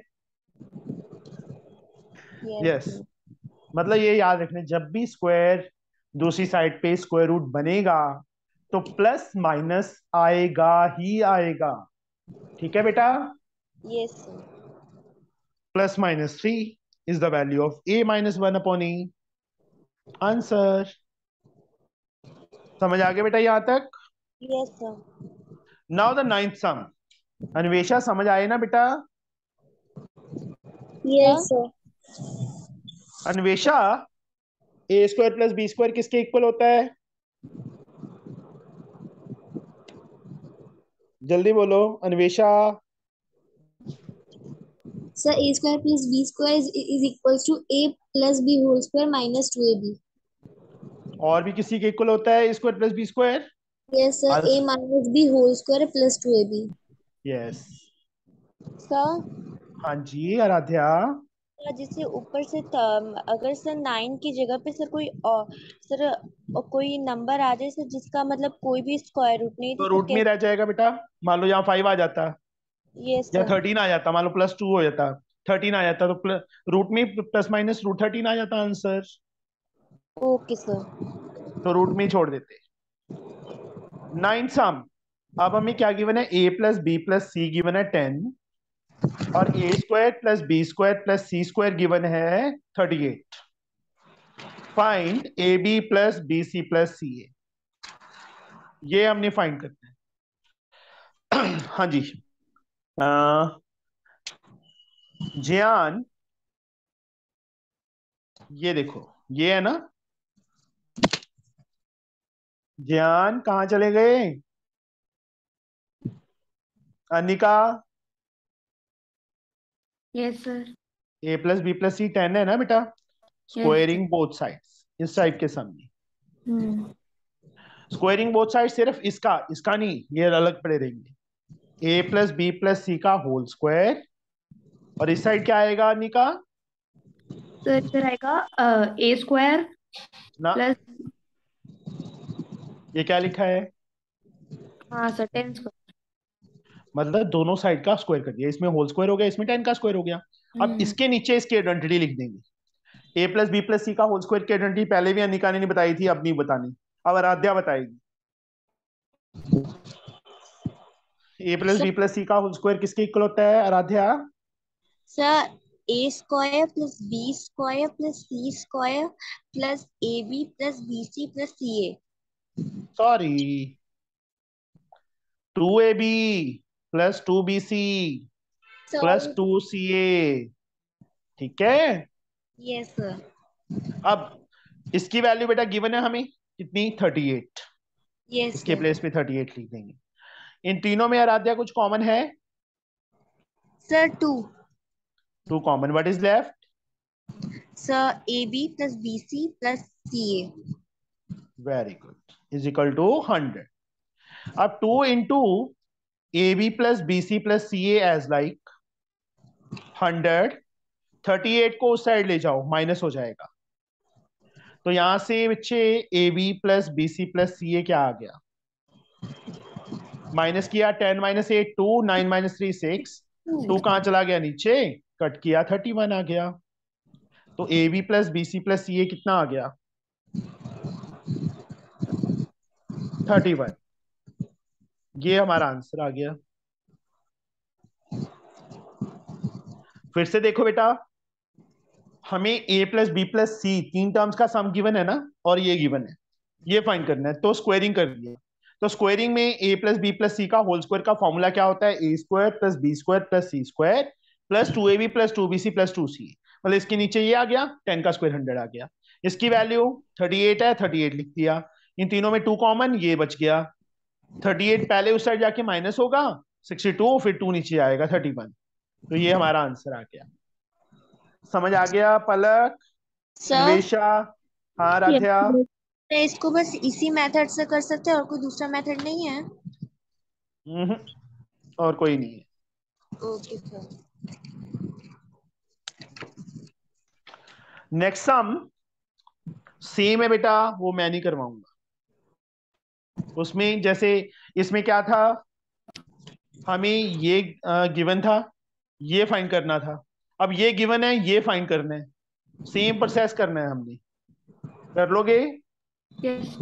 यस। यस। मतलब ये याद रखने, जब भी स्क्वायर दूसरी साइड पे स्क्वायर रूट बनेगा तो प्लस माइनस आएगा ही आएगा। ठीक है बेटा। Yes sir. Plus minus 3 is the value of a minus one upon a. Answer. समझ आ गया बेटा यहां तक? Yes sir. Now the ninth sum. Anvesha समझ आए ना बेटा? Yes sir. Anvesha, a square plus B square किसके इक्वल होता है? जल्दी बोलो Anvesha. Sir A square plus B square is equals to A plus B whole square minus 2ab। और भी किसी के इक्वल होता है ए square plus B square? Yes sir ए minus B whole square plus 2ab। Yes. Sir हाँ जी आराध्या। जिससे ऊपर से अगर सर 9 की जगह पे सर सर कोई नंबर आ जाए सर जिसका मतलब कोई भी स्क्वायर रूट नहीं तो तो सर रूट में कैसे? रह जाएगा बेटा। मान लो यहाँ 5 आ जाता यस या सर। 13 आ जाता, मान लो प्लस 2 हो जाता, 13 आ जाता, तो रूट में प्लस माइनस रूट 13 आ जाता आंसर। Okay sir. तो रूट में ही छोड़ देते। Nine sum. अब हमें क्या गिवन है? ए plus b plus c given है 10, और a square plus B square plus c square given है 38। Find a b plus b c plus c a. ये हमने फाइंड करना है। हाँ जी। जियान, ये देखो, ये है ना। जियान कहाँ चले गए? Anika, yes sir. ए प्लस बी प्लस सी 10 है ना बेटा। Yes sir. Squaring both sides इस टाइप के सामने। हम्म। स्क्वायरिंग बोथ साइड सिर्फ इसका इसका नहीं, ये अलग पड़े रहेंगे। A plus b plus c का होल स्क्वायर, और इस साइड क्या आएगा अनिका? तो इधर आएगा ए स्क्वायर ना, प्लस। ये क्या लिखा है? हाँ सर 10 स्क्वायर। मतलब दोनों साइड का स्क्वायर कर दिया, इसमें होल स्क्वायर हो गया, इसमें 10 का स्क्वायर हो गया। अब हम्म। इसके नीचे इसकी आइडेंटिटी लिख देंगे। A plus b plus c का होल स्क्वायर की आइडेंटिटी पहले भी अनिका ने नहीं बताई थी, अब नहीं बतानी, अब आराध्या बताएगी। A plus sir b plus c का होल स्क्वायर किसके इक्वल होता है Aradhya? Sir A square plus B square plus c square plus a b plus b c plus c a. Sorry, 2ab plus 2bc plus sorry. 2ca। ठीक है। Yes sir. अब इसकी value बेटा given है हमें कितनी? 38। यस इसके सर। प्लेस पे 38 लिख देंगे। इन तीनों में आराध्या कुछ कॉमन है? Sir 2। 2 common, what is left? Sir AB plus BC plus CA। Very good, is equal to 100। अब 2 into AB plus BC plus CA as like 100। 38 को उस साइड ले जाओ, माइनस हो जाएगा। तो यहां से बच्चे AB plus BC plus CA क्या आ गया? माइनस किया, 10 माइनस 8 2, 9 माइनस 3 6। 2 कहां चला गया? नीचे। कट किया, 31 आ गया। तो AB plus BC plus CA कितना आ गया? 31। ये हमारा आंसर आ गया। फिर से देखो बेटा, हमें A plus B plus C 3 terms का सम गिवन है ना, और ये गिवन है, ये फाइंड करना है। तो स्क्वायरिंग कर दिया। तो स्क्वायरिंग में A plus B plus C का होल स्क्वायर का फॉर्मूला क्या होता है? A square plus B square plus C square plus 2AB plus 2BC plus 2C। मतलब इसके नीचे ये आ गया, 10 का स्क्वायर 100 आ गया। इसकी वैल्यू 38 है, 38 लिख दिया। इन तीनों में 2 कॉमन, ये बच गया। 38 पहले उस साइड जाके माइनस होगा, 62, फिर 2 नीचे आएगा, 31। तो ये हमारा आंसर आ गया। समझ आ गया पलक, सर अन्वेषा? हाँ राध्या? इसको बस इसी मेथड से कर सकते हैं और कोई दूसरा मेथड नहीं है? और कोई नहीं है। Okay sir. Next sum same है बेटा, वो मैं नहीं करवाऊंगा। उसमें जैसे इसमें क्या था, हमें ये गिवन था, ये फाइंड करना था। अब ये गिवन है, ये फाइंड करना है। सेम प्रोसेस करना है हमने। कर लोगे? यस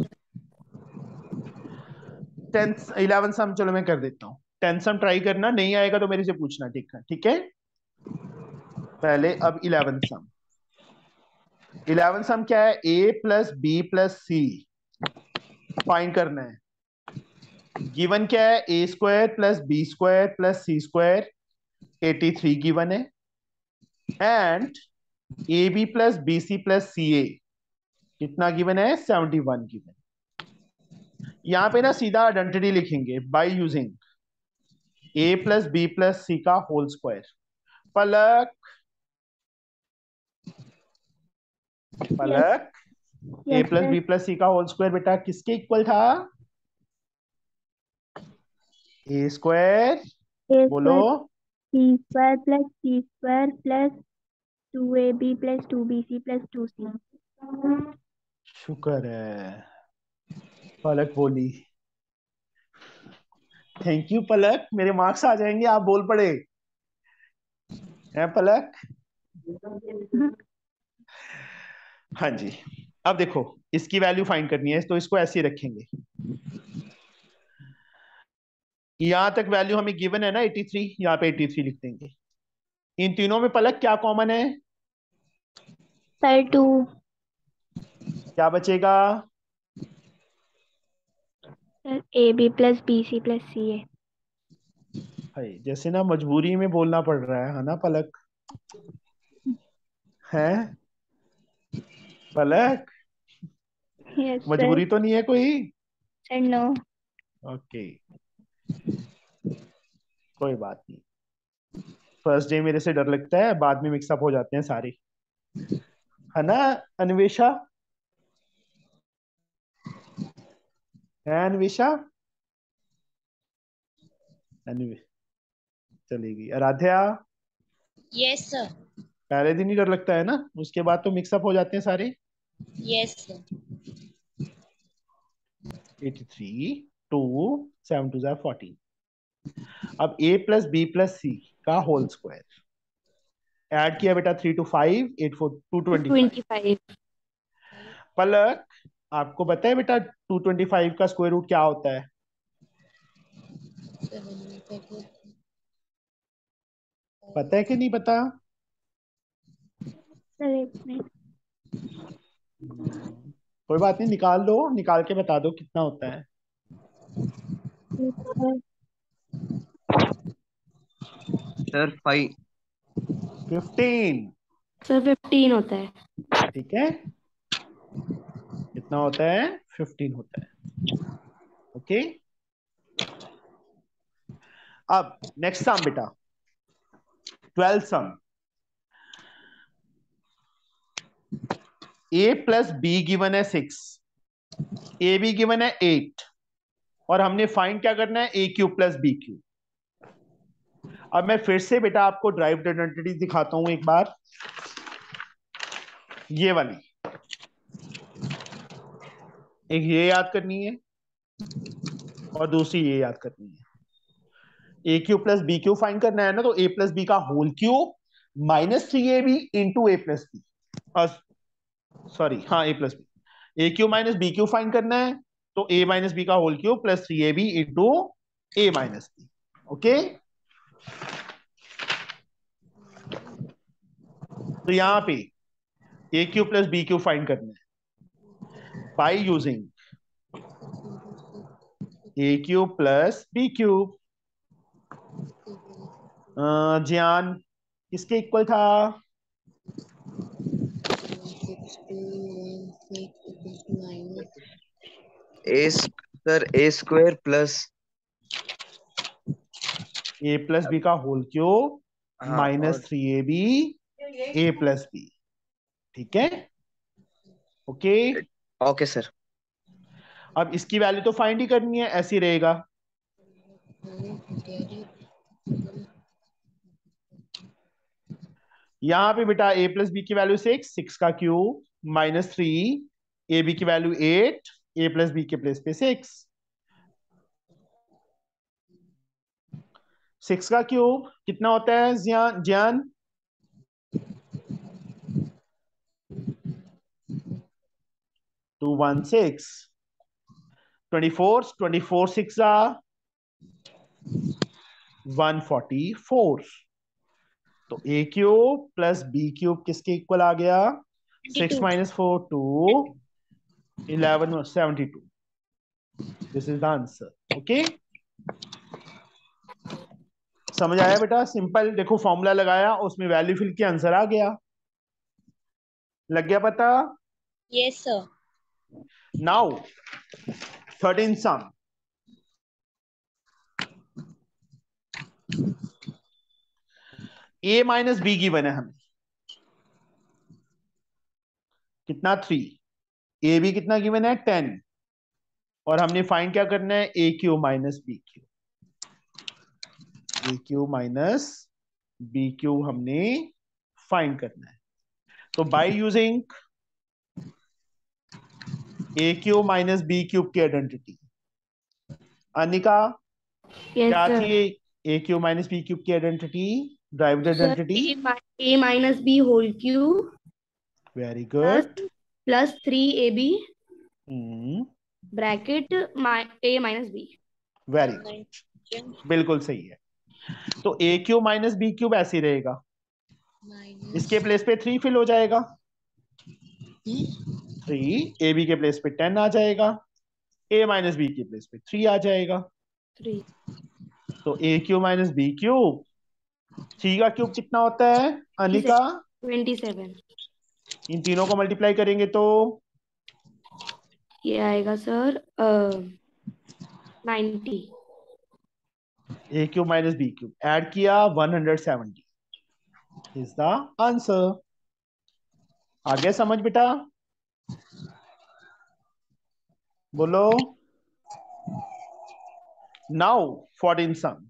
10th 11 सम चलो मैं कर देता हूँ। 10 सम ट्राई करना, नहीं आएगा तो मेरे से पूछना, ठीक है? ठीक है, पहले अब 11 सम। 11 सम क्या है? A plus B plus C find करना है। गिवन क्या है? A square plus B square plus C square 83 given है। And AB plus BC plus CA कितना गिवन है? 71 गिवन। यहां पे ना सीधा आइडेंटिटी लिखेंगे by using A plus B plus C का whole square. Palak, Palak, A yes plus sir B plus C का होल स्क्वायर बेटा किसके इक्वल था? A स्क्वायर, ए बोलो। Square c square plus c square plus 2AB plus 2BC plus 2C। शुक्र है, पलक बोली। Thank you पलक, मेरे मार्क्स आ जाएंगे, आप बोल पड़े हैं पलक। हाँ जी। अब देखो, इसकी वैल्यू फाइंड करनी है, तो इसको ऐसे ही रखेंगे। यहां तक वैल्यू हमें गिवन है ना 83, यहाँ पे 83 लिख देंगे। इन तीनों में पलक क्या कॉमन है? सर 2। क्या बचेगा? Sir AB plus BC plus CA। है जैसे ना मजबूरी में बोलना पड़ रहा है ना पलक? है पलक? Yes sir. मजबूरी तो नहीं है कोई? Sir no. ओके, कोई बात नहीं। फर्स्ट डे मेरे से डर लगता है, बाद में मिक्सअप हो जाते हैं सारे, है ना अन्वेषा? है अन्वेषा? अन्वे चली गई। आराध्या? Yes sir. पहले दिन ही डर लगता है ना, उसके बाद तो मिक्सअप हो जाते हैं सारे। Yes sir. 83 2 7 2 14। अब A plus B plus C का होल स्क्वायर ऐड किया बेटा, 3 to 5 8 4 225। 25। पलक, आपको पता है बेटा 225 का स्क्वायर रूट क्या होता है? पता है कि नहीं पता? सर एक मिनट। कोई बात नहीं, निकाल दो, निकाल के बता दो कितना होता है। सर 5। 15। सर 15 होता है। ठीक है, कितना होता है? 15 होता है। ओके, अब नेक्स्ट सम बेटा। 12 sum a plus b given है 6, ए बी गिवन है 8, और हमने फाइंड क्या करना है a cube plus b cube. अब मैं फिर से बेटा आपको ड्राइव्ड आइडेंटिटी दिखाता हूं एक बार, ये वाली, एक ये याद करनी है और दूसरी ये याद करनी है। A cube plus b cube find करना है ना, तो ए प्लस बी का whole cube minus 3ab into a plus b, sorry हाँ a plus B, a cube minus B cube find करना है, तो ए माइनस बी का whole cube plus 3ab into a minus b. Okay, तो यहां पे a cube plus b cube find करना है by using a cube plus b cube. ज्ञान किसके इक्वल था? Sir A square plus a plus B का होल क्यूब माइनस और 3ab ए प्लस बी। ठीक है, ओके। Okay sir. अब इसकी वैल्यू तो फाइंड ही करनी है, ऐसे ही रहेगा। यहां पे बेटा ए प्लस बी की वैल्यू 6 का क्यूब माइनस 3, ए बी की वैल्यू 8, ए प्लस बी के प्लेस पे 6 का क्यूब कितना होता है ज्ञान? ज्ञान 216, 24 6 144। तो a cube plus b cube किसके इक्वल आ गया? 6 minus 4 2 11 72। This is the answer. Okay, समझ आया बेटा? सिंपल, देखो फॉर्मूला लगाया, उसमें वैल्यू फिल के आंसर आ गया। लग गया पता? Yes sir. Now 13 sum, a minus b given है हमें, कितना 3, ए बी कितना गिवन है 10, और हमने फाइंड क्या करना है a cube minus b cube, a cube minus b cube हमने फाइंड करना है। तो by using a cube minus B cube की आइडेंटिटी, अनिका क्या सर। थी a cube minus B cube की identity? Derived sir identity. A minus B whole cube very plus good. Plus 3ab bracket a minus b. Very good, बिल्कुल सही है। तो a cube minus B cube ऐसे ही रहेगा, इसके प्लेस पे 3 फिल हो जाएगा, 3 ए बी के प्लेस पे 10 आ जाएगा, ए माइनस बी के प्लेस पे 3 आ जाएगा। 3 तो a cube minus B cube, 3 का क्यूब कितना होता है अनिका? 27। इन तीनों को मल्टीप्लाई करेंगे तो ये आएगा sir 90। A cube minus B cube add किया 170 इज द आंसर। आ गया समझ बेटा? बोलो। Now 14 sum,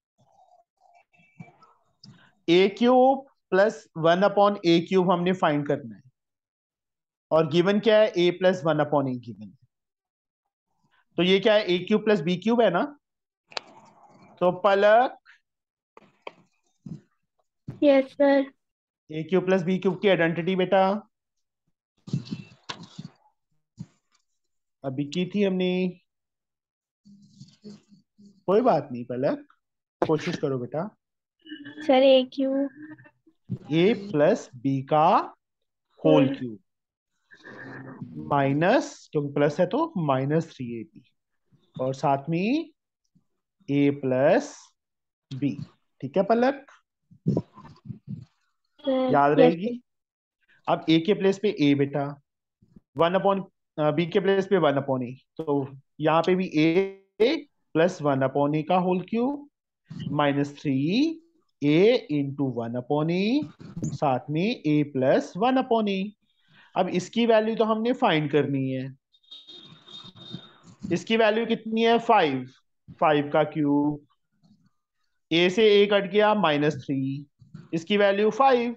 a cube plus 1 upon a cube हमने फाइंड करना है, और गिवन क्या है ए प्लस 1 अपॉन ए गिवन है। तो ये क्या है a cube plus b cube है ना? तो पलक यस सर। ए क्यूब प्लस बी क्यूब की आइडेंटिटी बेटा अभी की थी हमने, कोई बात नहीं पलक, कोशिश करो बेटा। Sir a cube a plus B का होल क्यूब माइनस, क्योंकि प्लस है तो माइनस 3ab, और साथ में ए प्लस बी। ठीक है पलक, याद यस रहेगी। अब ए के प्लेस पे ए बेटा, 1 अपॉन बी के प्लेस पे 1 अपॉन ए, तो यहाँ पे भी ए प्लस 1 अपॉन ए का whole cube minus 3 a into 1/e, साथ में ए प्लस 1/e। अब इसकी वैल्यू तो हमने फाइंड करनी है। इसकी वैल्यू कितनी है? 5। 5 का क्यूब, ए से ए कट गया -3, इसकी वैल्यू 5।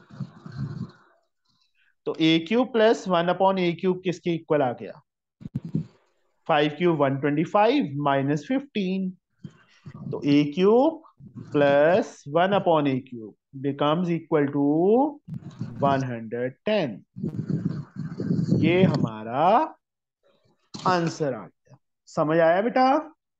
तो ए क्यूब प्लस 1/ए क्यूब किसके इक्वल आ गया? 5 क्यूब 125 -15। तो ए क्यूब प्लस 1/ए क्यूब बिकम्स इक्वल टू 110। ये हमारा आंसर आ गया। समझ आया बेटा?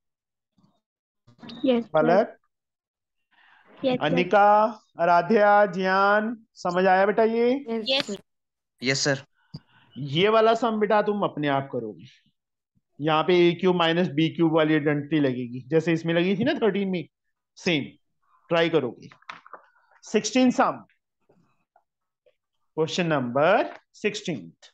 Yes sir. Palak, yes sir. Anika, Aradhya, Jiyan, समझ आया बेटा ये? यस यस सर। ये वाला सम बेटा तुम अपने आप करोगे। यहाँ पे a cube minus B cube वाली आइडेंटिटी लगेगी, जैसे इसमें लगी थी ना 13 में, सेम ट्राई करोगे। 16 sum, question number 16।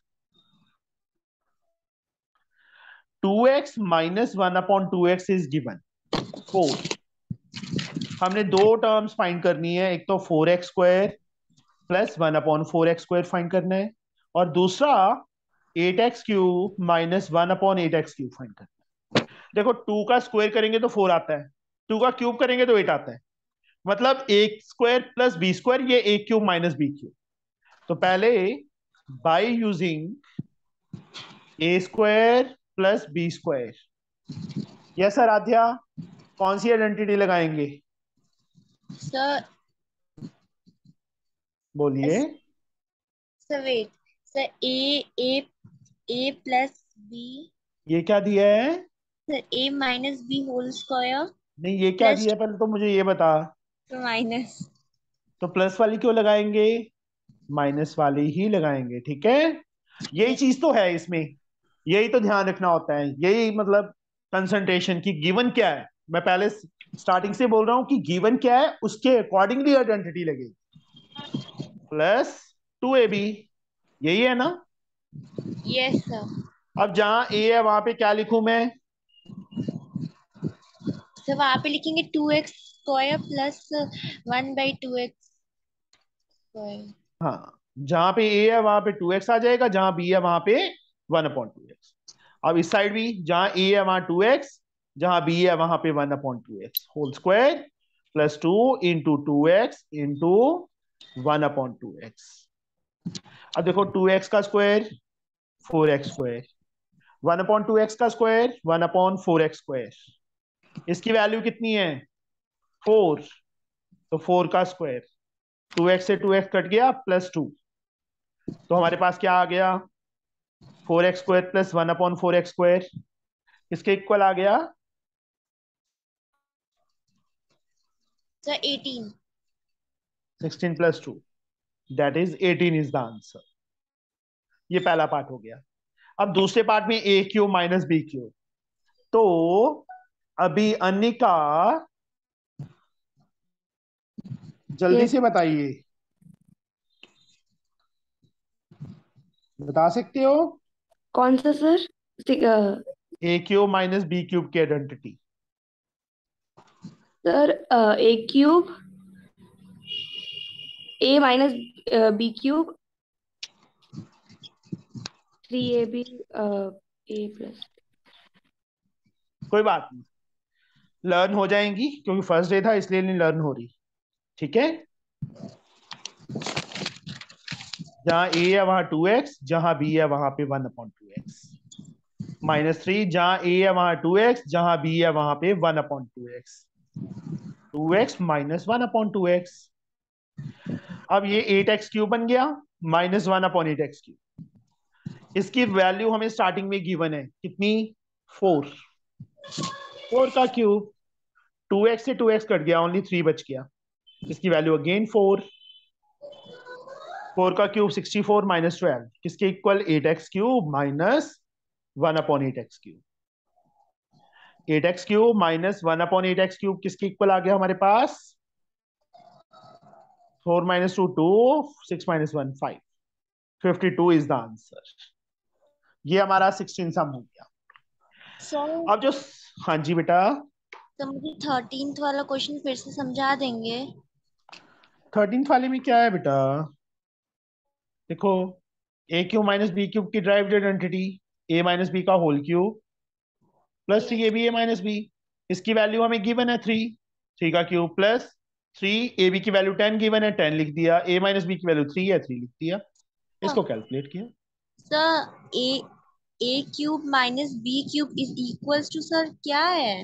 2x minus 1/2x is given 4। हमने दो टर्म्स फाइंड करनी है, एक तो 4x² प्लस 1/4x² फाइंड करना है, और दूसरा 8x³ माइनस 1/8x³ फाइंड करना है। देखो 2 का स्क्वायर करेंगे तो 4 आता है, 2 का क्यूब करेंगे तो 8 आता है, मतलब a² प्लस b², ये a³ माइनस b³। तो पहले by using a² plus b², yes Aaradhya, कौन सी आइडेंटिटी लगाएंगे? सर। बोलिए। सर वेट, सर ए प्लस बी, ये क्या दिया है? सर ए माइनस बी होल स्क्वायर नहीं, ये क्या प्लस दिया है पहले तो मुझे ये बता। माइनस। तो प्लस वाली क्यों लगाएंगे? माइनस वाली ही लगाएंगे, ठीक है। यही चीज तो है इसमें, यही तो ध्यान रखना होता है, यही मतलब कंसंट्रेशन की गिवन क्या है। मैं पहले स्टार्टिंग से बोल रहा हूं कि गिवन क्या है, उसके अकॉर्डिंगली आइडेंटिटी लगेगी। प्लस 2ab, यही है ना? Yes sir. अब जहां ए है वहां पे क्या लिखूं मैं? सर वहां पे लिखेंगे 2x square plus 1/2x square. हाँ, जहां पे ए है वहां पे 2x आ जाएगा, जहां बी है वहां पे 1/2x। अब इस साइड भी जहां ए है वहां 2x, जहां बी है वहां पे 1/2x whole square plus 2 into 2x into 1/2x। अब देखो 2x का स्क्वायर 4x², 1/2x का स्क्वायर 1/4x²। इसकी वैल्यू कितनी है? 4। तो 4 का स्क्वायर, 2x से 2x कट गया प्लस 2, तो हमारे पास क्या आ गया? 4x² प्लस 1/4x², इसके इक्वल आ गया sir 18। 16 plus 2, that is 18 is the answer. ये पहला पार्ट हो गया। अब दूसरे पार्ट में a³ माइनस b³। तो अभी अनिका जल्दी Yes. से बताइए, बता सकते हो? कौन सा सर? a³ माइनस b³ की आइडेंटिटी। सर ए क्यूब ए माइनस बी क्यूब 3ab ए प्लस। कोई बात नहीं, लर्न हो जाएंगी, क्योंकि फर्स्ट डे था इसलिए नहीं लर्न हो रही, ठीक है। जहां a है वहां 2x, जहां b है वहां पे 1/2x। -3, जहां a है वहां 2x, जहां b है वहां पे 1/2x। 2x minus 1/2x। अब ये 8x³ बन गया माइनस 1/8x³। इसकी वैल्यू हमें स्टार्टिंग में गिवन है कितनी? 4। 4 का क्यूब, 2x से 2x कट गया, ओनली 3 बच गया, इसकी वैल्यू अगेन 4। 4 का क्यूब 64 माइनस 12, किसके equal? 8x³ minus 1/8x³। 8x³ minus 1/8x³ किसके इक्वल आ गया हमारे पास? 4 minus 2 2, 6 minus 1 5, 52 is the answer. ये हमारा 16 सम हो गया। सर अब जो, हाँ जी बेटा, तो मुझे 13th वाला क्वेश्चन फिर से समझा देंगे? 13th वाले में क्या है बेटा? देखो, A cube minus B cube की ड्राइव्ड आइडेंटिटी, ए माइनस बी का whole cube plus three A yes. B A minus B. इसकी वैल्यू हमें गिवन है 3, 3 का क्यूब प्लस 3, ए बी की वैल्यू 10 गिवन है, 10 लिख दिया, ए माइनस बी की वैल्यू 3 है, 3 लिख दिया, इसको कैलकुलेट किया। Sir A cube minus B cube is equals to sir क्या है?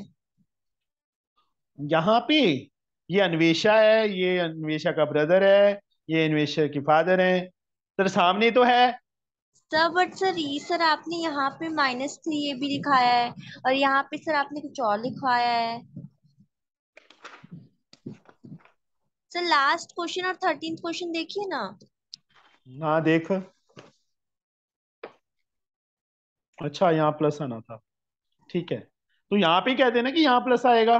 यहाँ पे ये अन्वेषा है, ये अन्वेषा का ब्रदर है, ये अन्वेषा की फादर है, सर सामने तो है। सर बट सर ये सर आपने यहाँ पे -3 ये भी दिखाया है और यहाँ पे सर आपने कुछ और लिखवाया है। सर लास्ट क्वेश्चन और 13th क्वेश्चन देखिए ना। हाँ देख, अच्छा यहाँ प्लस आना था, ठीक है, तो यहाँ पे कहते हैं ना कि यहाँ प्लस आएगा।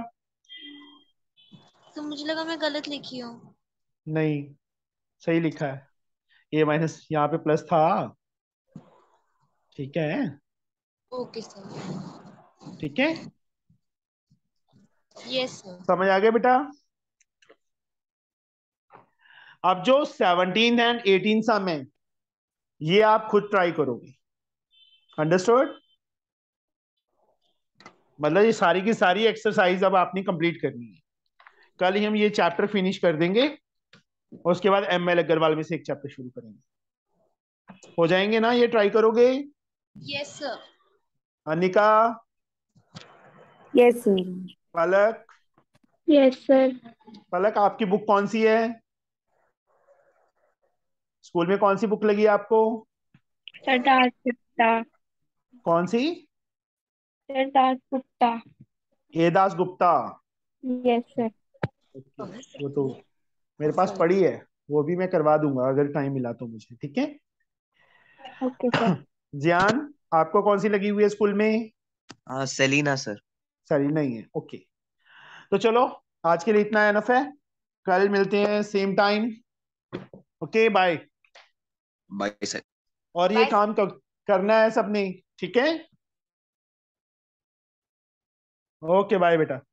तो मुझे लगा मैं गलत लिखी हूँ। नहीं, सही लिखा है, ए माइनस यहाँ पे प्लस था, ठीक है, ओके सर। ठीक है, यस सर। समझ आ गया बेटा? अब जो 17 एंड 18 सम है, ये आप खुद ट्राई करोगे, अंडरस्टूड? मतलब ये सारी की सारी एक्सरसाइज अब आपने कंप्लीट करनी है। कल ही हम ये चैप्टर फिनिश कर देंगे और उसके बाद एम एल अग्रवाल में से एक चैप्टर शुरू करेंगे। हो जाएंगे ना? ये ट्राई करोगे? Yes sir. Anika, yes sir. Palak, yes sir. Palak आपकी बुक कौन सी है? स्कूल में कौन सी बुक लगी है आपको? सर दासगुप्ता। कौन सी? Sir Dasgupta. A Das Gupta. Yes sir. वो तो मेरे पास पड़ी है, वो भी मैं करवा दूंगा अगर टाइम मिला तो मुझे, ठीक है? Okay sir. जियान, आपको कौन सी लगी हुई है स्कूल में? हाँ सेलिना सर। सारी नहीं है, ओके। तो चलो, आज के लिए इतना एनफ है, कल मिलते हैं same time. Okay bye. Bye sir. और ये बाय। काम करना है सबने, ठीक है? ओके बाय बेटा।